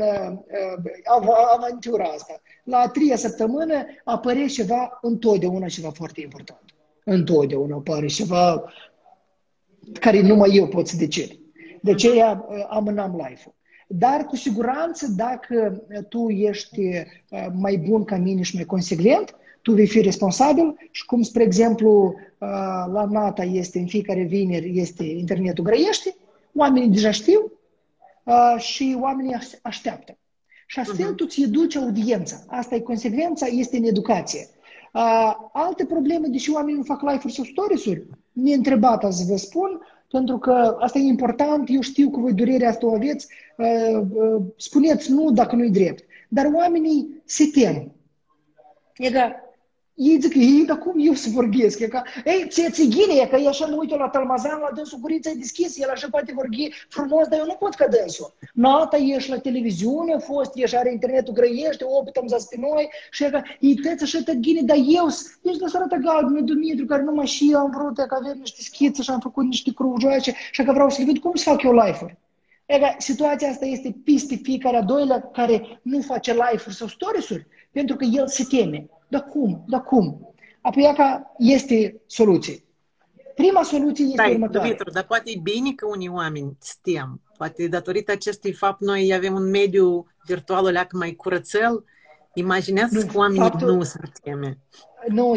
aventura asta. La a 3-a săptămână apare întotdeauna ceva foarte important. Întotdeauna apare ceva care numai eu pot să decid. De aceea amânam live-ul. Dar cu siguranță dacă tu ești mai bun ca mine și mai consecvent, tu vei fi responsabil și cum, spre exemplu, la Nata este în fiecare vineri este internetul grăiește, oamenii deja știu și oamenii așteaptă. Și astfel tu ți educi audiența. Asta e consecvența, este în educație. Alte probleme, deși oamenii nu fac live-uri sau stories-uri, neîntrebat să vă spun, pentru că asta e important, eu știu că voi durerea asta o aveți, spuneți nu dacă nu-i drept. Dar oamenii se tem. E ca, ei zic, dar cum eu să vorbesc? E ca, ție ghine, că eu așa mă uit la Talmazan, la dânsul gurița e deschis, el așa poate vorbi frumos, dar eu nu pot ca dânsul. Nata, ești la televiziune, a fost, ești, are internetul grăiește, optăm za pe noi, și e ca, ei tăți așa te ghine, dar eu, ești la sărată galbenă, Dumitru, care numai și eu am vrut, că avem niște schițe și am făcut niște crujoace, și că vreau să le văd cum să fac eu live-uri. Situația asta este peste fiecare a doilea care nu face live-uri sau stories-uri, pentru că el se teme. Dar cum? Apoi este soluție. Prima soluție este următoarea. Dumitru, dar poate e bine că unii oameni stem. Poate datorită acestui fapt noi avem un mediu virtual leacă mai curățel. Imaginează că oamenii nu s-ar teme. Nu,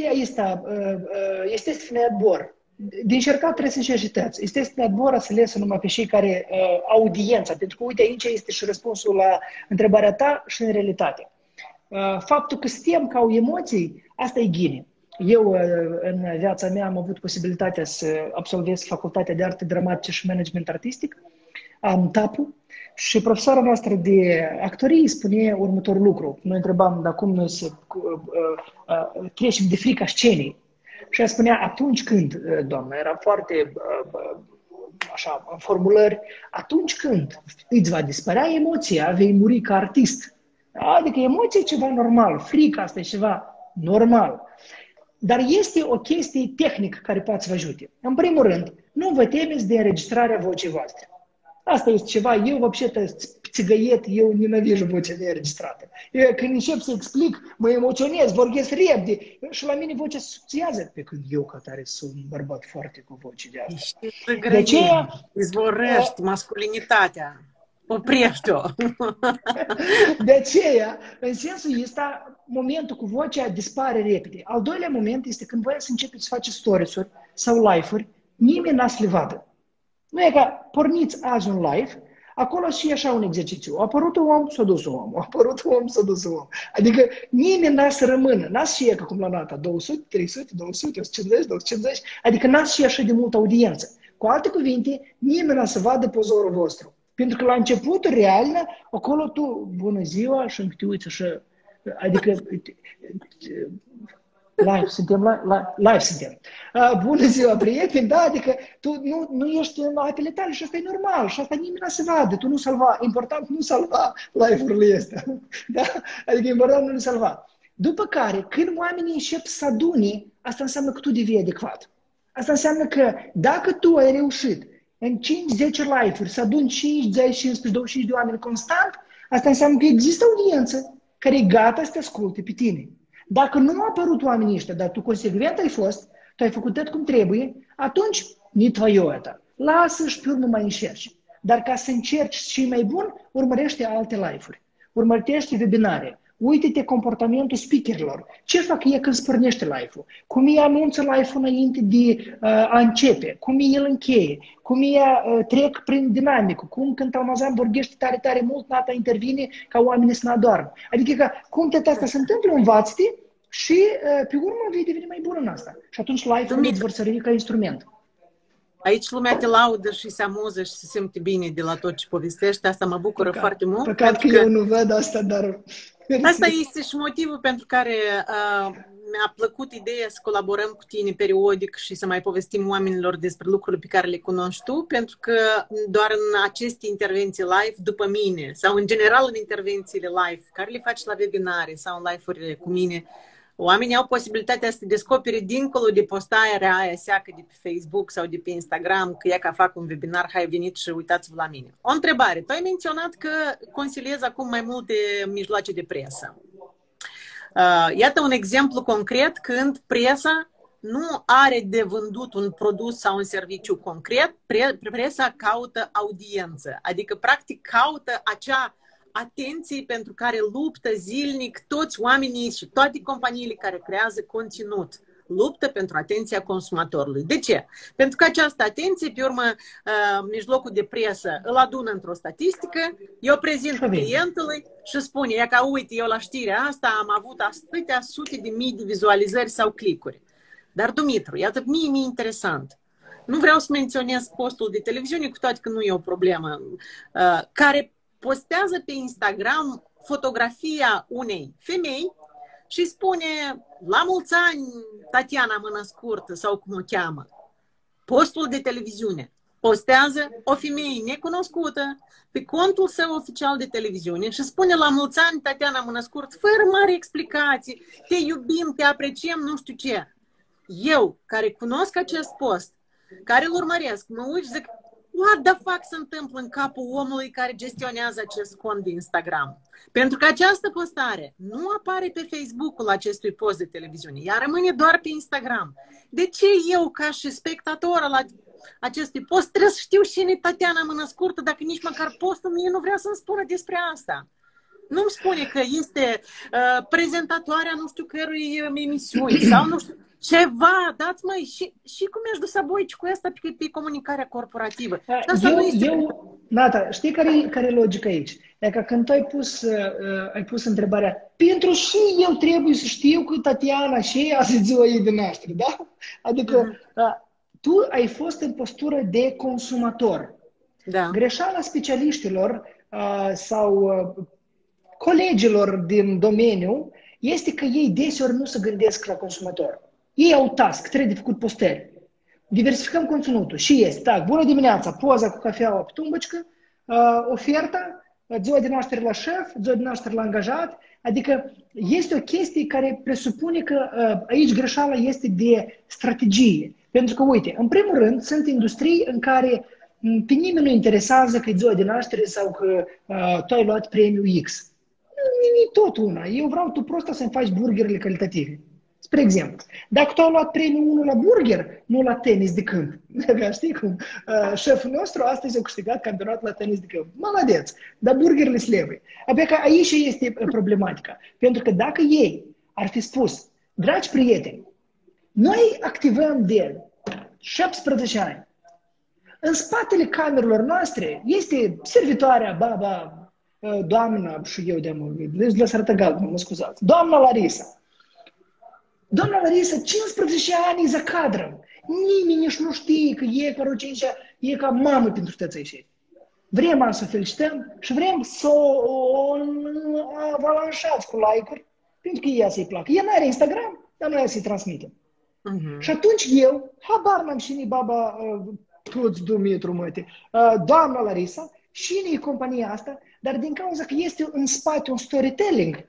este adbor. Din încercat trebuie să încerci. Este adbor să lesă numai pe cei care audiența. Pentru că, uite, aici este și răspunsul la întrebarea ta și în realitate. Faptul că suntem ca emoții, asta e ghine. Eu, în viața mea, am avut posibilitatea să absolvez Facultatea de Arte Dramatice și Management Artistic, am TAPU, și profesoara noastră de actorie spune următorul lucru. Noi întrebam dacă cum noi să trecem de frica scenei. Și ea spunea, atunci când, doamnă, era foarte așa, în formulări, atunci când îți va dispărea emoția, vei muri ca artist. Adică emoția e ceva normal, frica asta e ceva normal. Dar este o chestie tehnică care poate să vă ajute. În primul rând, nu vă temeți de înregistrarea vocii voastre. Asta este ceva, eu, вообще-то, țigăiet, eu nenavijú vocea neînregistrată. Când încep să explic, mă emoționez, vorbesc repede și la mine vocea se subțiază. Pe când eu, ca tare, sunt un bărbat foarte cu voce de asta. De aceea izvorăști masculinitatea. Oprește-o! De aceea, în sensul ăsta, momentul cu vocea dispare repede. Al doilea moment este când voi să începeți să faceți stories-uri sau live-uri, nimeni n-a să le vadă. Nu e ca porniți azi un live, acolo și așa un exercițiu. A apărut un om, s-a dus un om. A apărut un om, s-a dus un om. Adică nimeni n-a să rămână. N-a să fie ca cum la Nata, 200, 300, 200, 150, 250. Adică n-a să fie așa de multă audiență. Cu alte cuvinte, nimeni n-a să vadă pozorul vostru. Pentru că la început, real, acolo tu, bună ziua, și te uiți așa, adică, live suntem. Bună ziua, prieteni, da, adică tu nu ești în apele tale și asta e normal și asta nimeni nu se vadă, tu nu salva, important nu salva live-urile astea, da? Adică important nu le salva. După care, când oamenii încep să adune, asta înseamnă că tu devii adecvat. Asta înseamnă că dacă tu ai reușit în 5-10 live-uri să aduni 5, 10, 15, 25 de oameni constant, asta înseamnă că există audiență care e gata să te asculte pe tine. Dacă nu au apărut oamenii ăștia, dar tu consecvent ai fost, tu ai făcut tot cum trebuie, atunci nici твое это. Lasă și pe urmă mai încerci. Dar ca să încerci și mai bun, urmărește alte live-uri. Urmărește webinare. Uite-te comportamentul speakerilor. Ce fac ei când spărnește live-ul? Cum ei anunță live-ul înainte de a începe? Cum ei îl încheie? Cum ei trec prin dinamică? Cum când Almazan vorbește tare, tare mult, Nata intervine ca oamenii să nu adormă. Adică că, cum tot asta se întâmplă, învață-te și pe urmă vei deveni mai bun în asta. Și atunci live-ul îți vor servi ca instrument. Aici lumea te laudă și se amuză și se simte bine de la tot ce povestești. Asta mă bucură foarte mult. Păcat că eu nu văd asta, dar... Asta este și motivul pentru care mi-a plăcut ideea să colaborăm cu tine periodic și să mai povestim oamenilor despre lucrurile pe care le cunoști tu, pentru că doar în aceste intervenții live, după mine, sau în general în intervențiile live, care le faci la webinare sau în live-urile cu mine, oamenii au posibilitatea să descopere dincolo de postarea aia seacă de pe Facebook sau de pe Instagram, că ea că fac un webinar, hai venit și uitați-vă la mine. O întrebare. Tu ai menționat că consiliezi acum mai multe mijloace de presă. Iată un exemplu concret când presa nu are de vândut un produs sau un serviciu concret, presa caută audiență, adică practic caută acea atenție pentru care luptă zilnic toți oamenii și toate companiile care creează conținut. Luptă pentru atenția consumatorului. De ce? Pentru că această atenție, pe urmă, mijlocul de presă îl adună într-o statistică, eu prezint clientului și spune, ia că uite, eu la știrea asta am avut atâtea sute de mii de vizualizări sau clicuri. Dar, Dumitru, iată, mie interesant. Nu vreau să menționez postul de televiziune, cu toate că nu e o problemă, care postează pe Instagram fotografia unei femei și spune, la mulți ani, Tatiana mână scurtă sau cum o cheamă. Postul de televiziune postează o femeie necunoscută pe contul său oficial de televiziune și spune, la mulți ani, Tatiana mână scurtă, fără mare explicații, te iubim, te apreciem, nu știu ce. Eu, care cunosc acest post, care îl urmăresc, mă uit și zic, what the fuck se întâmplă în capul omului care gestionează acest cont de Instagram? Pentru că această postare nu apare pe Facebook-ul acestui post de televiziune, ea rămâne doar pe Instagram. De ce eu, ca și spectator al acestui post, trebuie să știu și e Tatiana mână scurtă dacă nici măcar postul mie nu vrea să-mi spună despre asta? Nu-mi spune că este prezentatoarea nu știu cărui emisiuni sau nu știu... Ceva, dați măi, și cum ești dus aboici cu asta pe comunicarea corporativă? Nata, știi care e logica aici? E că când tu ai pus întrebarea, pentru și eu trebuie să știu că Tatiana și ea se ziua ei de naștere, da? Adică tu ai fost în postură de consumator. Da. Greșeala specialiștilor sau colegilor din domeniu este că ei deseori nu se gândesc la consumator. Ei au task, trebuie de făcut postări. Diversificăm conținutul și este, tac, bună dimineața, poza cu cafeaua pe tumbăcică, oferta, ziua de naștere la șef, ziua de naștere la angajat, adică este o chestie care presupune că aici greșeala este de strategie. Pentru că, uite, în primul rând, sunt industrii în care pe nimeni nu interesează că e ziua de naștere sau că tu ai luat premiul X. Nu tot una. Eu vreau tu prosta să-mi faci burgerele calitative. Spre exemplu, dacă tu ai luat premiul 1 la burger, nu la tenis de câmp. Știi cum? Șeful nostru astăzi a câștigat campionatul la tenis de câmp. Mălădeț, dar burgerele sleve. Abia că aici este problematica. Pentru că dacă ei ar fi spus, dragi prieteni, noi activăm de 17 ani. În spatele camerelor noastre este servitoarea, baba, doamna, și eu de-am, le să arătă galben, mă scuzați, doamna Larisa. Doamna Larisa, 15 ani za cadră. Nimeni nici nu știe că e, короче, e ca mamă pentru toți ei. Vrem să o felicităm și vrem să o avalanșați cu like-uri, pentru că ea să-i placă. Ea nu are Instagram, dar noi să-i transmitem. Și atunci eu, habar n-am și ni baba, toți Dumitru, măte, doamna Larisa, și ni compania asta, dar din cauza că este în spate un storytelling,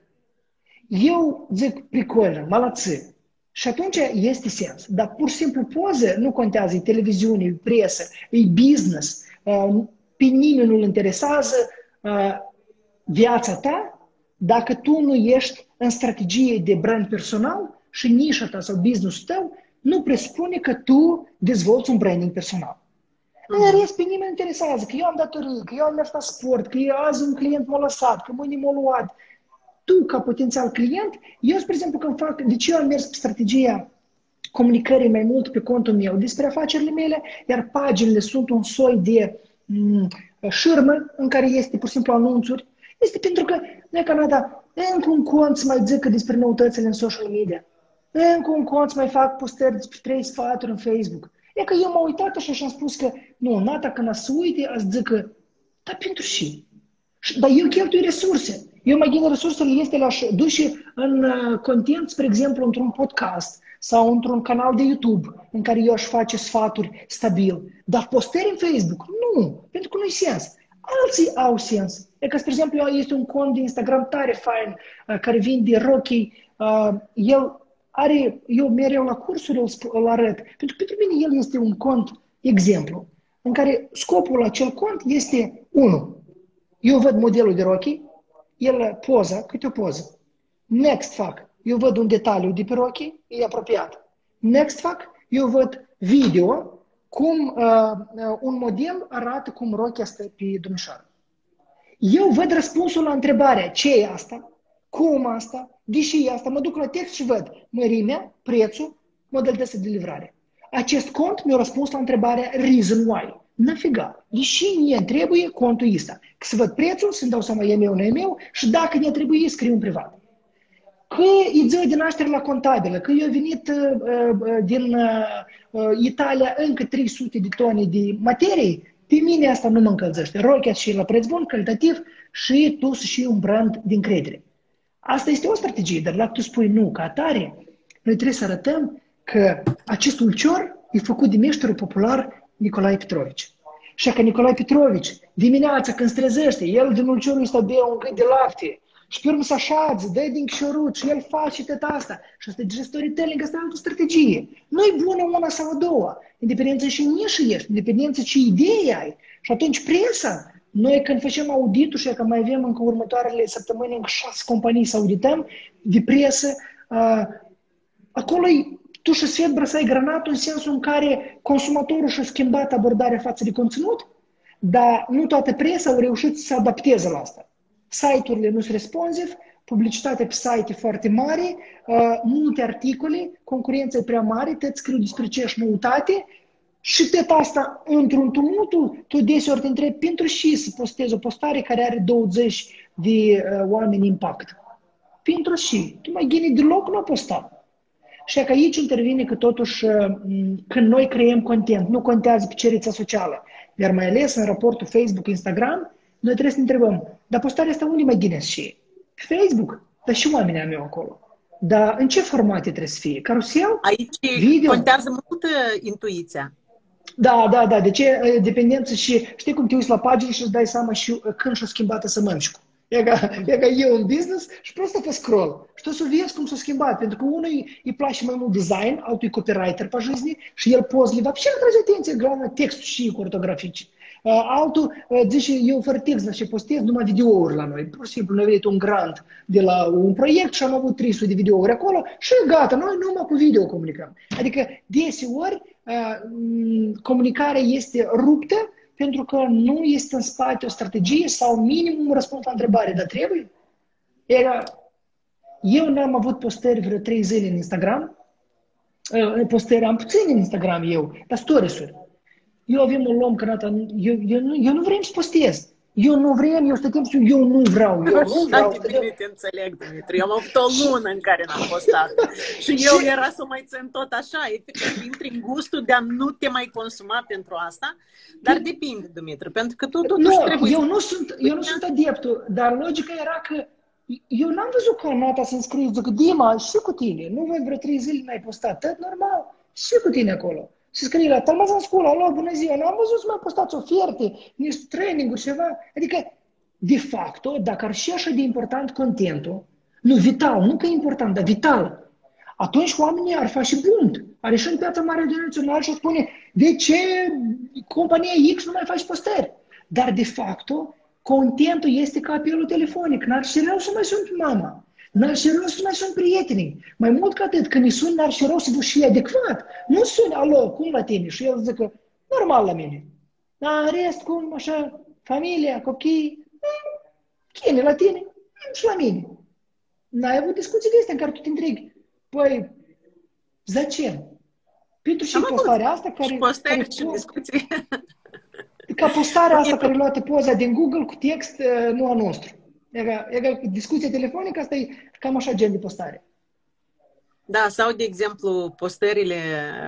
eu zic, pricolă, malață. Și atunci este sens. Dar pur și simplu poză nu contează, e televiziune, e presă, e business. Pe nimeni nu-l interesează viața ta dacă tu nu ești în strategie de brand personal și nișa ta sau business-ul tău nu presupune că tu dezvolți un branding personal. În rest, pe nimeni nu interesează că eu am datorii, că eu am mers la sport, că azi un client m-a lăsat, că mâine m-a luat. Tu, ca potențial client, eu, spre exemplu, când fac, de ce eu am mers pe strategia comunicării mai mult pe contul meu despre afacerile mele, iar paginile sunt un soi de șirmă în care este pur și simplu anunțuri, este pentru că noi, Canada, încă un cont să mai zică despre noutățile în social media, încă un cont să mai fac postări despre 3 sfaturi în Facebook. E că eu m-am uitat așa și am spus că, nu, Nata, când să uite, ați zică, dar pentru și? Dar eu cheltui resurse. Eu mai gândesc resursele este la duce în content, spre exemplu, într-un podcast sau într-un canal de YouTube în care eu aș face sfaturi stabil. Dar postări în Facebook? Nu, pentru că nu-i sens. Alții au sens. E că, spre exemplu, este un cont de Instagram tare fain care vinde Rocky. El are, eu mereu la cursuri îl arăt. Pentru că pentru mine el este un cont exemplu în care scopul acel cont este 1. Eu văd modelul de Rocky, el poza, câte o poză. Next fac, eu văd un detaliu de pe Rocky, e apropiat. Next fac, eu văd video, cum un model arată cum Rocky stă pe domnișoară. Eu văd răspunsul la întrebarea, ce e asta, cum asta, de ce e asta, mă duc la text și văd mărimea, prețul, modalitățile de livrare. Acest cont mi-a răspuns la întrebarea reason why. Nafiga, de ce mie trebuie contul ăsta? Că să văd prețul, să-mi dau seama e meu, nu e meu și dacă ne trebuie, scriu în privat. Că e ziua de naștere la contabilă, că eu venit din Italia încă 300 de tone de materie, pe mine asta nu mă încălzește. Rochia și la preț bun, calitativ și tu să și un brand de încredere. Asta este o strategie, dar dacă tu spui nu, ca atare, noi trebuie să arătăm că acest ulcior e făcut de meșterul popular Nicolae Petrovici. Și că Nicolae Petrovici, dimineața când se trezește, el din ulciorul ăsta bea un gât de lapte și pe urmă se așează, dă din șorut și el face tot asta. Și asta e storytelling, asta e altă strategie. Nu e bună una sau a doua. Independență și nișă ești, independență ce idee ai. Și atunci presa, noi când facem auditul și că mai avem încă următoarele săptămâni încă 6 companii să audităm de presă, acolo tu și sfet brăsai granatul în sensul în care consumatorul și-a schimbat abordarea față de conținut, dar nu toată presa au reușit să se adapteze la asta. Site-urile nu sunt responsive, publicitatea pe site e foarte mare, multe articole, concurența e prea mare, te scriu despre ce ești noutate și tot asta într-un tumultul, tu deseori te întrebi pentru și să postezi o postare care are 20 de oameni impact. Pentru și. Tu mai gândi deloc nu o posta. Și că aici intervine că totuși când noi creăm content, nu contează pe ce rețea socială, dar mai ales în raportul Facebook, Instagram, noi trebuie să ne întrebăm, dar postarea asta unde mai gânesc și? Facebook, dar și oamenii mei acolo. Dar în ce formate trebuie să fie? Carusel? Aici video? Contează mult intuiția. Da. De ce dependență și știi cum te uiți la pagină și îți dai seama și când și-a schimbat sămânșcu. E ca eu în business și просто pe scroll. Și tu să vezi cum s-a schimbat. Pentru că unul îi place mai mult design, altul e copywriter pe жизни și el pozele, вообще nu trage atenție, главное textul și cu ortografici. Altul zice, eu fără text la ce postez, numai videouri la noi. Pur și simplu, noi venit un grant de la un proiect și am avut 300 de videouri acolo și gata, noi numai cu video comunicăm. Adică deseori comunicarea este ruptă pentru că nu este în spate o strategie sau minimum răspuns la întrebare, dar trebuie? Eu n-am avut postări vreo 3 zile în Instagram, postări am puțin în Instagram eu, dar stories-uri. Eu avem un om că eu nu vrem să postez. Eu nu vreau. Te înțeleg, Dumitru. Eu am avut o lună în care n-am postat. Și eu era să mai țin tot așa. Efectiv, intri în gustul de a nu te mai consuma pentru asta. Dar depinde, Dumitru, pentru că tu totuși trebuie... Eu nu sunt adeptul, dar logica era că eu n-am văzut că Nata să-mi scrie, zic, Dima, și cu tine. Nu văd vreo 3 zile n-ai postat. Tot normal. Și cu tine acolo. Și scrie la Talmazan School, alo, bună ziua, n-am văzut să mai postați oferte, niște training-uri, ceva. Adică, de fapt, dacă ar fi așa de important contentul, nu vital, nu că e important, dar vital, atunci oamenii ar face bunt. Ar ieși în piața mare de național și spune, de ce compania X nu mai face postări? Dar, de fapt, contentul este ca apelul telefonic, n-ar fi rău să mai sunt mama. N-ar și rău să ne sun prietenii. Mai mult ca atât, când îi sun, n-ar și rău să vă și adecvat. Nu suni, alo, cum la tine? Și el zice, normal la mine. Dar în rest, cum, așa, familia, copii, chine la tine și la mine. N-ai avut discuții de astea în care tu te întregi. Păi, zăcem? Pentru și postarea asta care discuții. Ca postarea asta care luate poza din Google cu text, nu a nostru. E discuția telefonică, asta e cam așa gen de postare. Da, sau, de exemplu, postările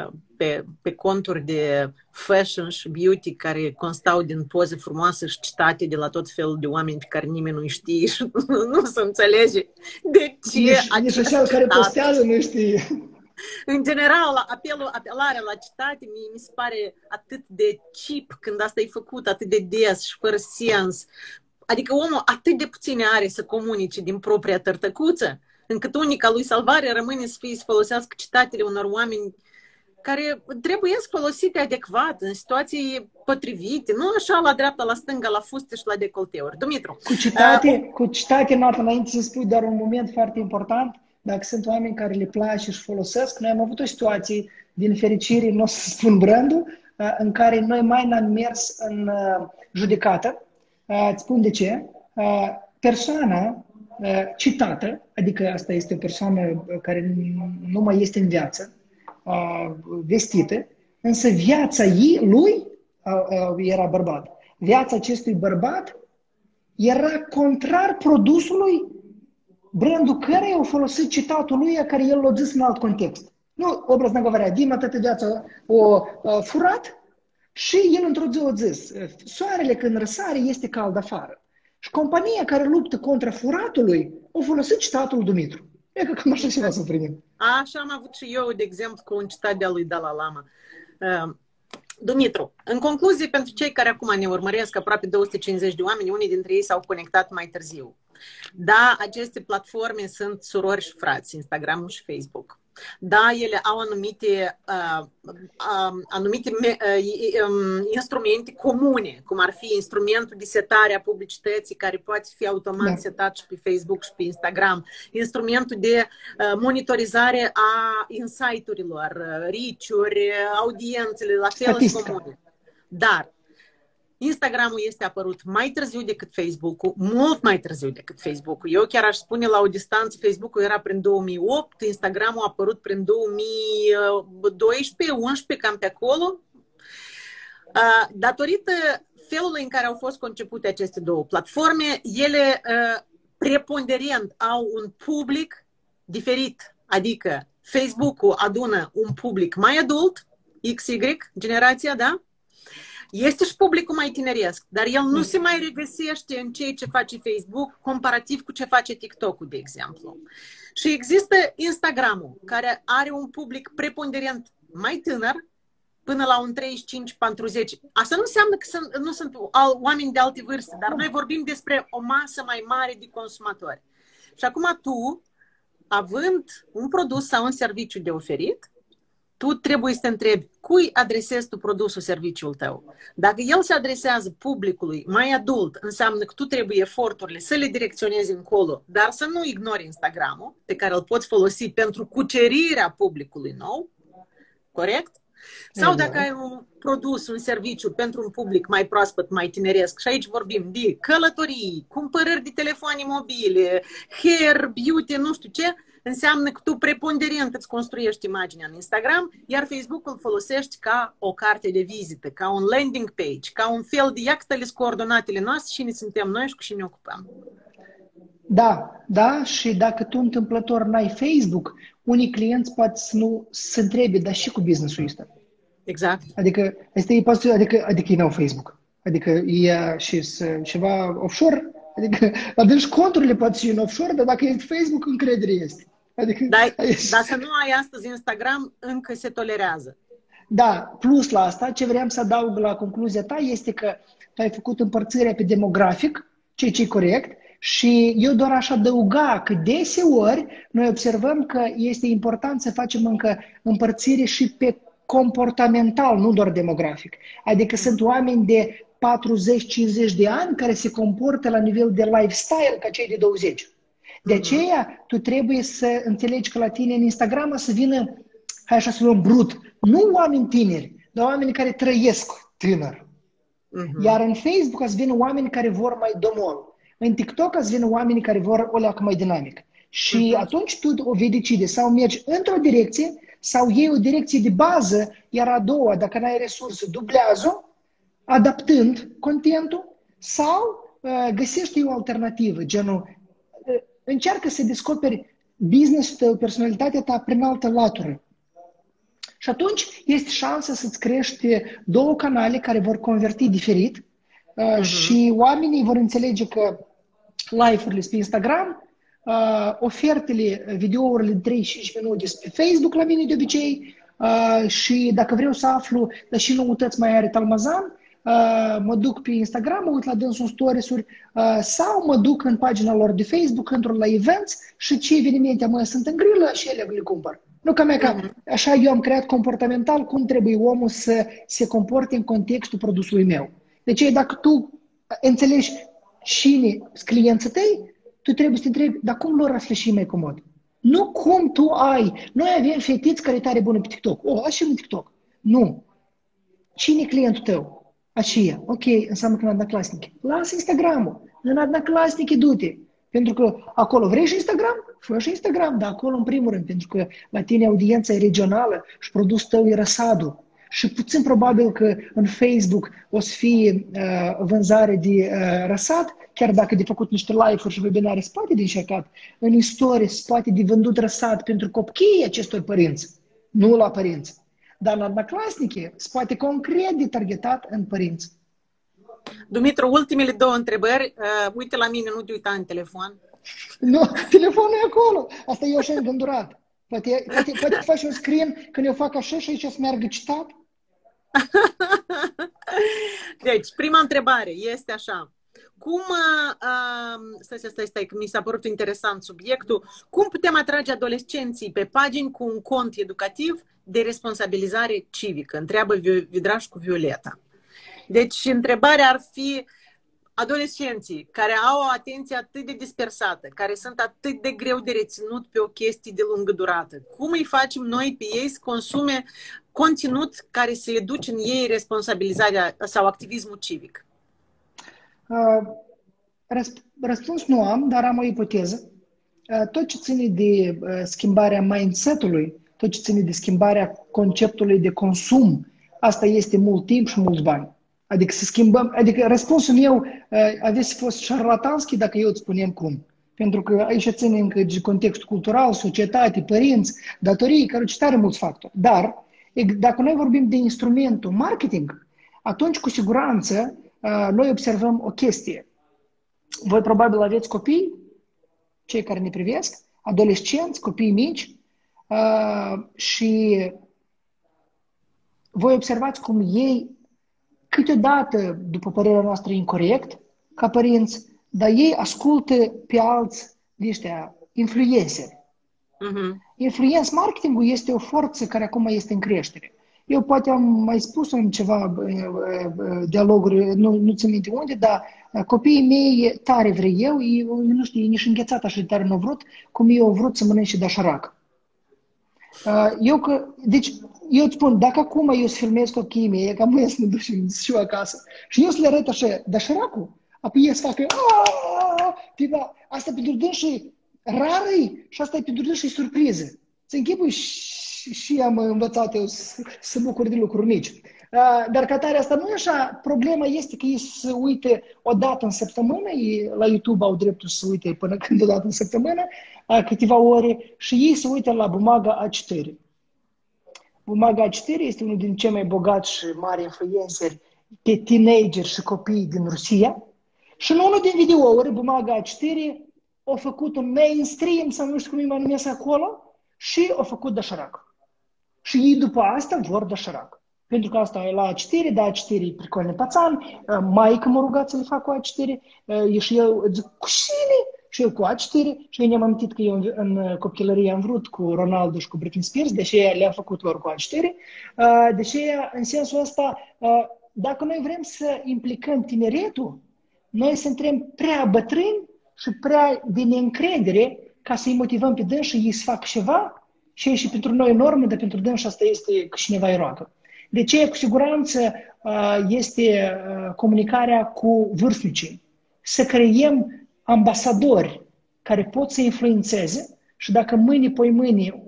pe conturi de fashion și beauty care constau din poze frumoase și citate de la tot felul de oameni pe care nimeni nu știe și nu se înțelege de ce nici așa care postează nu știe. În general, apelarea la citate mi se pare atât de cheap când asta e făcut atât de des și fără sens. Adică omul atât de puține are să comunice din propria tărtăcuță, încât unica lui salvare rămâne să folosească citatele unor oameni care trebuie folosite adecvat, în situații potrivite, nu așa la dreapta, la stânga, la fuste și la decolteuri. Dumitru. Cu citate, Nata, înainte să spui doar un moment foarte important, dacă sunt oameni care le place și folosesc, noi am avut o situație, din fericire, nu o să spun brandul, în care noi mai n-am mers în judecată. Îți spun de ce. Persoana citată, adică asta este o persoană care nu mai este în viață, vestită, însă viața lui era bărbat. Viața acestui bărbat era contrar produsului brandul căreia au folosit citatul lui care el l-a zis în alt context. Nu, obrazna говоря, Dima toată viața o furat și el într-o zi a zis, soarele când răsare este cald afară. Și compania care luptă contra furatului a folosit citatul Dumitru. E că cam așa ceva să primim. Așa am avut și eu, de exemplu, cu un citat de-al lui Dalai Lama. Dumitru, în concluzie, pentru cei care acum ne urmăresc, aproape 250 de oameni, unii dintre ei s-au conectat mai târziu. Da, aceste platforme sunt surori și frați, Instagram și Facebook. Da, ele au anumite instrumente comune, cum ar fi instrumentul de setare a publicității, care poate fi automat setat și pe Facebook și pe Instagram, instrumentul de monitorizare a insight-urilor, reach-uri, audiențele, la fel și comune. Dar Instagramul este apărut mai târziu decât Facebook-ul, mult mai târziu decât Facebook-ul. Eu chiar aș spune la o distanță, Facebook-ul era prin 2008, Instagramul a apărut prin 2012, 11, cam pe acolo. Datorită felului în care au fost concepute aceste două platforme, ele preponderent au un public diferit. Adică Facebook-ul adună un public mai adult, XY, generația, da? Este și publicul mai tineresc, dar el nu se mai regăsește în ceea ce face Facebook comparativ cu ce face TikTok-ul, de exemplu. Și există Instagram-ul, care are un public preponderent mai tânăr, până la un 35-40. Asta nu înseamnă că nu sunt oameni de alte vârste, dar noi vorbim despre o masă mai mare de consumatori. Și acum tu, având un produs sau un serviciu de oferit, tu trebuie să te întrebi cui adresezi tu produsul, serviciul tău. Dacă el se adresează publicului mai adult, înseamnă că tu trebuie eforturile să le direcționezi încolo, dar să nu ignori Instagram-ul, pe care îl poți folosi pentru cucerirea publicului nou, corect? Sau dacă ai un produs, un serviciu pentru un public mai proaspăt, mai tineresc, și aici vorbim de călătorii, cumpărări de telefoane mobile, hair, beauty, nu știu ce, înseamnă că tu preponderent îți construiești imaginea în Instagram, iar Facebook îl folosești ca o carte de vizită, ca un landing page, ca un fel de iactăle coordonatele noastre și ne suntem noi și cu cine ne ocupăm. Da, și dacă tu întâmplător n-ai Facebook, unii clienți poate să nu se întrebe, dar și cu business-ul ăsta. Exact. Adică ei n-au Facebook. Adică e și ceva offshore. Adică avem și conturile poate și în offshore, dar dacă e Facebook, încredere este. Adică, dar să nu ai astăzi Instagram, încă se tolerează. Da, plus la asta, ce vreau să adaug la concluzia ta este că tu ai făcut împărțirea pe demografic, ceea ce e corect, și eu doar aș adăuga că deseori noi observăm că este important să facem încă împărțire și pe comportamental, nu doar demografic. Adică sunt oameni de 40-50 de ani care se comportă la nivel de lifestyle ca cei de 20. De aceea, tu trebuie să înțelegi că la tine în Instagram să vină, hai așa să luăm brut, nu oameni tineri, dar oameni care trăiesc tânăr. Iar în Facebook să vină oameni care vor mai domol. În TikTok să vină oameni care vor o leacă mai dinamic. Și atunci tu o vei decide sau mergi într-o direcție sau iei o direcție de bază, iar a doua, dacă n-ai resurse, dublează-o, adaptând contentul sau găsești o alternativă, genul încearcă să descoperi business-ul tău, personalitatea ta prin altă latură. Și atunci este șansa să-ți crești două canale care vor converti diferit și oamenii vor înțelege că live-urile pe Instagram, ofertele, videourile de 3-5 minute pe Facebook la mine de obicei și dacă vreau să aflu, dar și noutăți mai are Talmazan, mă duc pe Instagram, mă uit la dânsul stories-uri sau mă duc în pagina lor de Facebook, într-un la events și ce evenimente mă sunt în grilă și ele le cumpăr. Nu ca mea, că așa eu am creat comportamental cum trebuie omul să se comporte în contextul produsului meu. Deci dacă tu înțelegi cine sunt clienții tăi, tu trebuie să te întrebi, dar cum lor ar fi și mai comod? Nu cum tu ai. Noi avem fetiți care e tare bună pe TikTok. Așa în TikTok. Nu. Cine e clientul tău? Aceea. Ok, înseamnă că în Adnaclasnic. Lasă Instagram-ul. În Adnaclasnic du-te. Pentru că acolo vrei și Instagram? Fă și Instagram, dar acolo în primul rând. Pentru că la tine audiența e regională și produsul tău e răsadul. Și puțin probabil că în Facebook o să fie vânzare de răsad, chiar dacă de făcut niște live-uri și webinare spate de încercat, în istorie spate de vândut răsad pentru copiii acestor părinți, nu la părinți. Dar în Adnaclasnice spate concret de targetat în părinți. Dumitru, ultimele două întrebări. Uite la mine, nu te uita în telefon. Nu, telefonul e acolo. Asta eu așa îngândurat. Poate faci un screen când eu fac așa și aici să meargă citat? Deci, prima întrebare este așa. Cum, stai, că mi s-a părut interesant subiectul. Cum putem atrage adolescenții pe pagini cu un cont educativ de responsabilizare civică? Întreabă Vidrașcu Violeta. Deci, întrebarea ar fi adolescenții care au o atenție atât de dispersată, care sunt atât de greu de reținut pe o chestie de lungă durată. Cum îi facem noi pe ei să consume conținut care să educe în ei responsabilizarea sau activismul civic? Răspuns nu am, dar am o ipoteză. Tot ce ține de schimbarea mindset-ului, tot ce ține de schimbarea conceptului de consum, asta este mult timp și mulți bani. Adică să schimbăm, adică răspunsul meu avea să fost șarlatanski dacă eu îți spunem cum. Pentru că aici ține încă de contextul cultural, societate, părinți, datorii, care tare mulți factori. Dar dacă noi vorbim de instrumentul marketing, atunci cu siguranță noi observăm o chestie. Voi probabil aveți copii, cei care ne privesc, adolescenți, copii mici și voi observați cum ei câteodată, după părerea noastră, incorect, ca părinți, dar ei ascultă pe alți de ăștia influenceri. Influence marketingul este o forță care acum este în creștere. Eu poate am mai spus în ceva dialoguri, nu țin minte unde, dar copiii mei tare vrei eu nu știu, e nici înghețat așa de tare nu vrut, cum eu au vrut să mănânce dașarac. Deci, eu îți spun, dacă acum eu să filmez copiii mei, ca mâine să mă duc și eu acasă, și eu să le arăt așa, dașaracul, apoi ei să facă, asta pentru dânsii rară și asta e pentru dânsii surpriză. Să închipui și am învățat eu să bucur de lucruri mici. Dar ca tare asta nu e așa. Problema este că ei se uite o dată în săptămână, ei la YouTube au dreptul să uite până când o dată în săptămână, câteva ore, și ei se uită la Bumaga A4. Bumaga A4 este unul din cei mai bogați și mari influenceri pe teenageri și copii din Rusia. Și în unul din videouri, Bumaga A4 a făcut un mainstream, sau nu știu cum îi mai numesc acolo, și a făcut dașarac. Și ei după asta vor dașarac. Pentru că asta e la A4, da, A4 e pricolne pațan, maică m-a rugat să le fac cu A4, și eu zic, cu cine? Și eu cu A4, și eu ne-am amintit că eu în copilărie am vrut cu Ronaldo și cu Britney Spears, deși le-am făcut lor cu A4. Deși în sensul ăsta, dacă noi vrem să implicăm tineretul, noi suntem prea bătrâni și prea de neîncredere ca să-i motivăm pe dâns și ei să facă ceva și e și pentru noi normă, dar pentru dâns asta este că cineva îi roagă. De ce? Cu siguranță este comunicarea cu vârstnicii. Să creăm ambasadori care pot să influențeze și dacă mâine, poi mâine,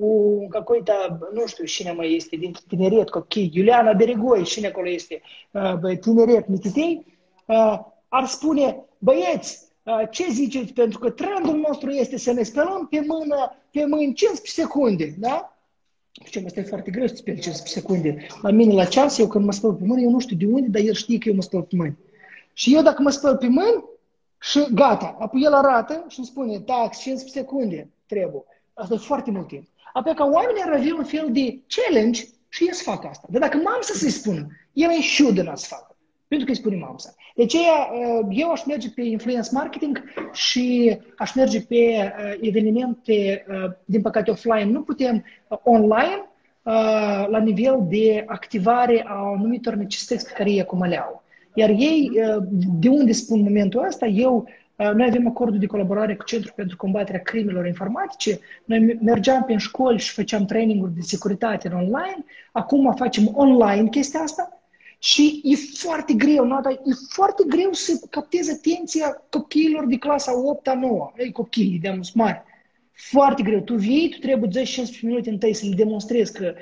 nu știu cine mai este, din tineret, copii, Iuliana Beregoi, cine acolo este, tineret, mititei, ar spune, băieți, ce ziceți? Pentru că trendul nostru este să ne spălăm pe mâini 15 secunde, da? Știu, asta e foarte greu să speli 15 secunde. La mine la ceas, eu când mă spăl pe mâini, eu nu știu de unde, dar el știe că eu mă spăl pe mâini. Și eu dacă mă spăl pe mâini, și gata. Apoi el arată și îmi spune, da, 15 secunde trebuie. Asta e foarte mult timp. Apoi ca oamenii ar avea un fel de challenge și el să facă asta. Dar dacă mamsa să-i spună, el e șudă să facă. Pentru că îi spune mamsa. De aceea eu aș merge pe influence marketing și aș merge pe evenimente, din păcate offline. Nu putem online la nivel de activare a anumitor necesități pe care ei acum le au. Iar ei, de unde spun momentul ăsta, noi avem acordul de colaborare cu Centrul pentru combaterea crimelor informatice, noi mergeam pe școli și făceam traininguri de securitate în online, acum facem online chestia asta și e foarte greu, e foarte greu să captezi atenția copiilor de clasa 8-a, 9-a, copiii de mari. Foarte greu. Tu vii, tu trebuie 10-15 minute întâi să le demonstrezi că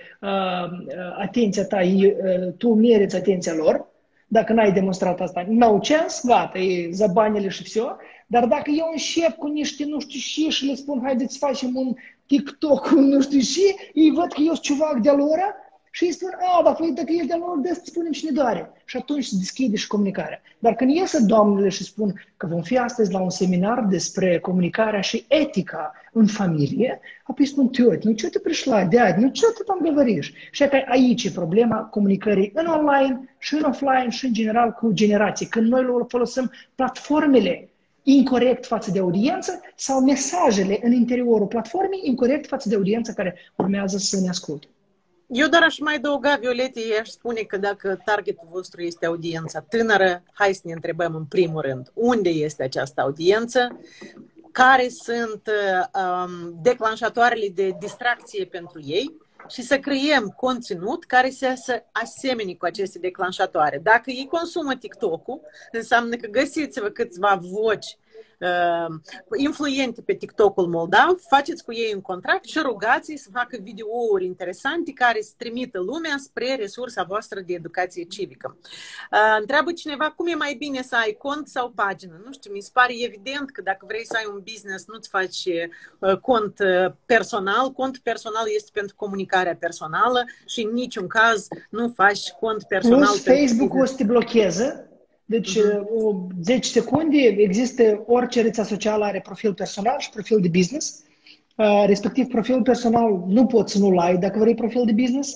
atenția ta, tu meriți atenția lor. Dacă n-ai demonstrat asta, n-au chance, gata, e zabanele și vse. Dar dacă eu încep cu niște nu știu și le spun, haideți să facem un TikTok cu nu știu și, ei văd că eu sunt ciuvac de-a lor și îi spun, dacă ești de-a lor, dă să spunem și ne doare. Și atunci se deschide și comunicarea. Dar când iese doamnele și spun că vom fi astăzi la un seminar despre comunicarea și etica în familie, apoi spun, nu ce te пришла, дядь, nu ce te там говоришь? Și aici e problema comunicării în online și în offline și în general cu generații. Când noi folosim platformele incorect față de audiență sau mesajele în interiorul platformei incorect față de audiența care urmează să ne asculte. Eu doar aș mai adăuga, Violete, aș spune că dacă targetul vostru este audiența tânără, hai să ne întrebăm în primul rând unde este această audiență, care sunt declanșatoarele de distracție pentru ei și să creăm conținut care să asemene cu aceste declanșatoare. Dacă ei consumă TikTok-ul, înseamnă că găsiți-vă câțiva voci influente pe TikTok-ul moldav, faceți cu ei un contract și rugați-i să facă videouri interesante care să trimită lumea spre resursa voastră de educație civică. Întreabă cineva cum e mai bine să ai cont sau pagină. Nu știu, mi se pare evident că dacă vrei să ai un business, nu-ți faci cont personal. Cont personal este pentru comunicarea personală și în niciun caz nu faci cont personal. Plus Facebook-ul o să te blocheze. Deci, 10 secunde, există orice rețea socială are profil personal și profil de business. Respectiv, profilul personal nu poți să nu-l ai dacă vrei profil de business,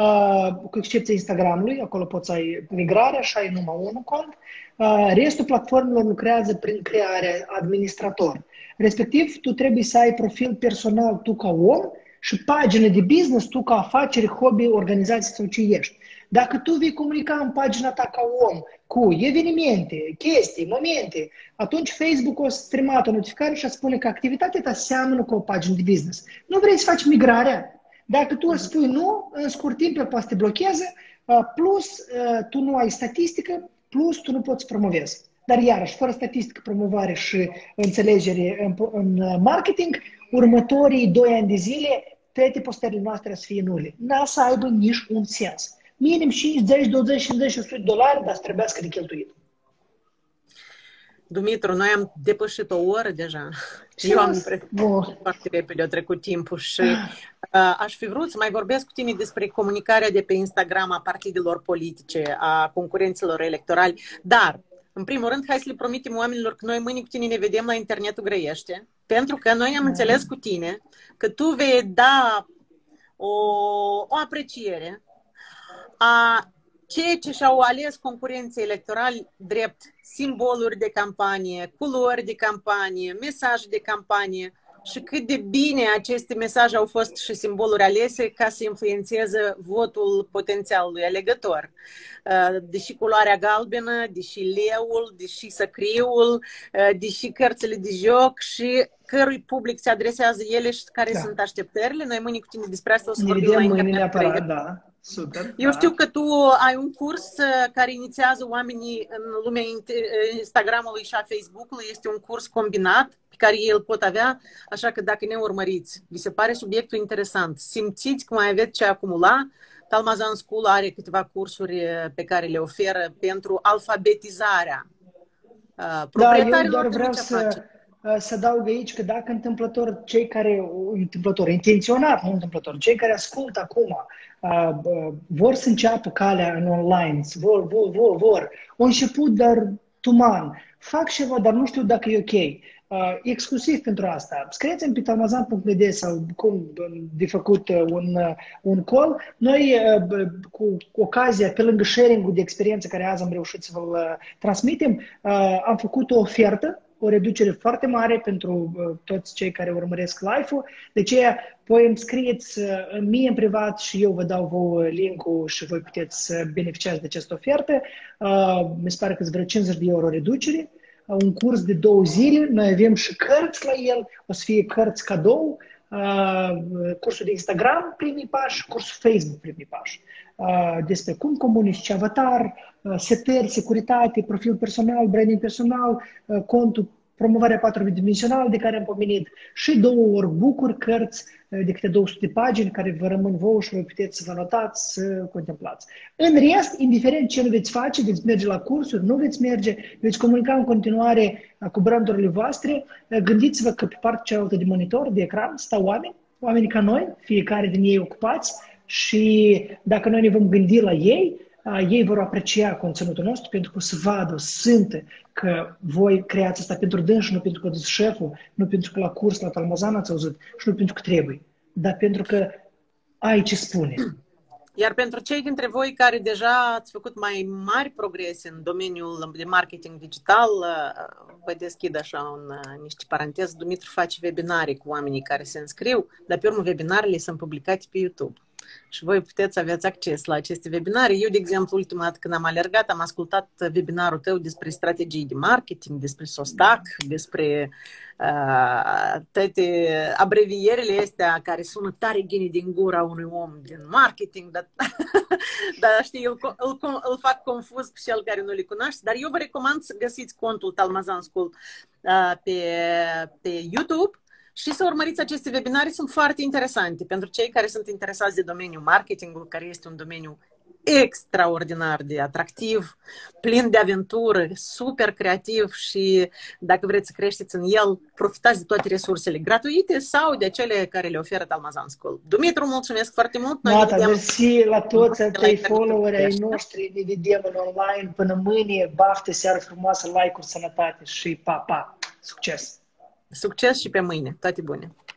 cu excepția Instagramului, acolo poți să ai migrarea și ai numai unul cont. Restul platformelor lucrează prin crearea administrator. Respectiv, tu trebuie să ai profil personal tu ca om și pagină de business tu ca afacere, hobby, organizație sau ce ești. Dacă tu vei comunica în pagina ta ca om cu evenimente, chestii, momente, atunci Facebook o să trimite o notificare și a spune că activitatea ta seamănă cu o pagină de business. Nu vrei să faci migrarea. Dacă tu îți spui nu, în scurt timp el poate să te blocheze, plus tu nu ai statistică, plus tu nu poți să promovezi. Dar iarăși, fără statistică, promovare și înțelegere în marketing, următorii 2 ani de zile, toate postările noastre să fie nule. N-a să aibă nici un sens. Minim 5, 10, 20, 50, 100 de dolari, dar să trebuiască de cheltuit. Dumitru, noi am depășit o oră deja. Eu am impresia foarte repede, a trecut timpul și aș fi vrut să mai vorbesc cu tine despre comunicarea de pe Instagram a partidelor politice, a concurenților electorali, dar în primul rând, hai să le promitem oamenilor că noi mâine cu tine ne vedem la Internetul Grăiește, pentru că noi am înțeles cu tine că tu vei da o apreciere a ceea ce și-au ales concurenții electorali drept simboluri de campanie, culori de campanie, mesaje de campanie și cât de bine aceste mesaje au fost și simboluri alese ca să influențeze votul potențial lui alegător. Deși culoarea galbenă, deși leul, deși săcriul, deși cărțile de joc și cărui public se adresează ele și care sunt așteptările. Noi mâine cu tine despre asta o să vorbim la neapărat, da. Super, eu știu că tu ai un curs care inițiază oamenii în lumea Instagramului și a Facebook-ului. Este un curs combinat pe care ei îl pot avea, așa că dacă ne urmăriți, vi se pare subiectul interesant, simțiți că mai aveți ce acumula, Talmazan School are câteva cursuri pe care le oferă pentru alfabetizarea proprietarilor. Eu doar vreau să adaug aici că dacă intenționat, nu întâmplător, cei care ascultă acum vor să înceapă calea în online, vor, au început, dar tuman, fac ceva, dar nu știu dacă e ok. Exclusiv pentru asta. Scrieți-mi pe talmazan.md sau cum de făcut un call. Noi, cu ocazia, pe lângă sharing-ul de experiență care azi am reușit să vă transmitem, am făcut o ofertă, o reducere foarte mare pentru toți cei care urmăresc live-ul. De aceea, voi îmi scrieți mie în privat și eu vă dau vouă link-ul și voi puteți să beneficiați de această ofertă. Mi se pare că vreo 50 de euro reducere. Un curs de 2 zile, noi avem și cărți la el, o să fie cărți cadou, cursul de Instagram, primii pași, cursul Facebook, primii pași. Despre cum comunici avatar, setări, securitate, profil personal, branding personal, contul, promovarea 4-dimensională de care am pomenit și 2 workbook-uri, cărți de câte 200 de pagini care vă rămân vouă și voi puteți să vă notați, să contemplați. În rest, indiferent ce nu veți face, veți merge la cursuri, nu veți merge, veți comunica în continuare cu brandurile voastre, gândiți-vă că pe partea cealaltă de monitor, de ecran, stau oameni ca noi, fiecare din ei ocupați și dacă noi ne vom gândi la ei, ei vor aprecia conținutul nostru pentru că o să vadă, o să simtă că voi creați asta pentru dânsi, nu pentru că dus șeful, nu pentru că la curs, la Talmazan ați auzit și nu pentru că trebuie, dar pentru că ai ce spune. Iar pentru cei dintre voi care deja ați făcut mai mari progrese în domeniul de marketing digital, vă deschid așa niște paranteze. Dumitru face webinare cu oamenii care se înscriu, dar pe urmă webinarele sunt publicate pe YouTube. Și voi puteți aveți acces la aceste webinare. Eu, de exemplu, ultima dată când am alergat, am ascultat webinarul tău despre strategii de marketing, despre SOSTAC, despre toate abrevierile astea care sună tare gine din gura unui om din marketing, dar știi, îl fac confuz pe cel care nu le cunoaște. Dar eu vă recomand să găsiți contul Talmazan School pe YouTube și să urmăriți aceste webinare, sunt foarte interesante pentru cei care sunt interesați de domeniul marketingului, care este un domeniu extraordinar de atractiv, plin de aventură, super creativ și dacă vreți să creșteți în el, profitați de toate resursele gratuite sau de cele care le oferă Talmazan School. Dumitru, mulțumesc foarte mult! Mersi la toți tăi followeri ai noștri, ne vedem în online până mâine, baftă, seară frumoasă, like-uri, sănătate și pa, pa! Succes! Succes și pe mâine! Toate bune!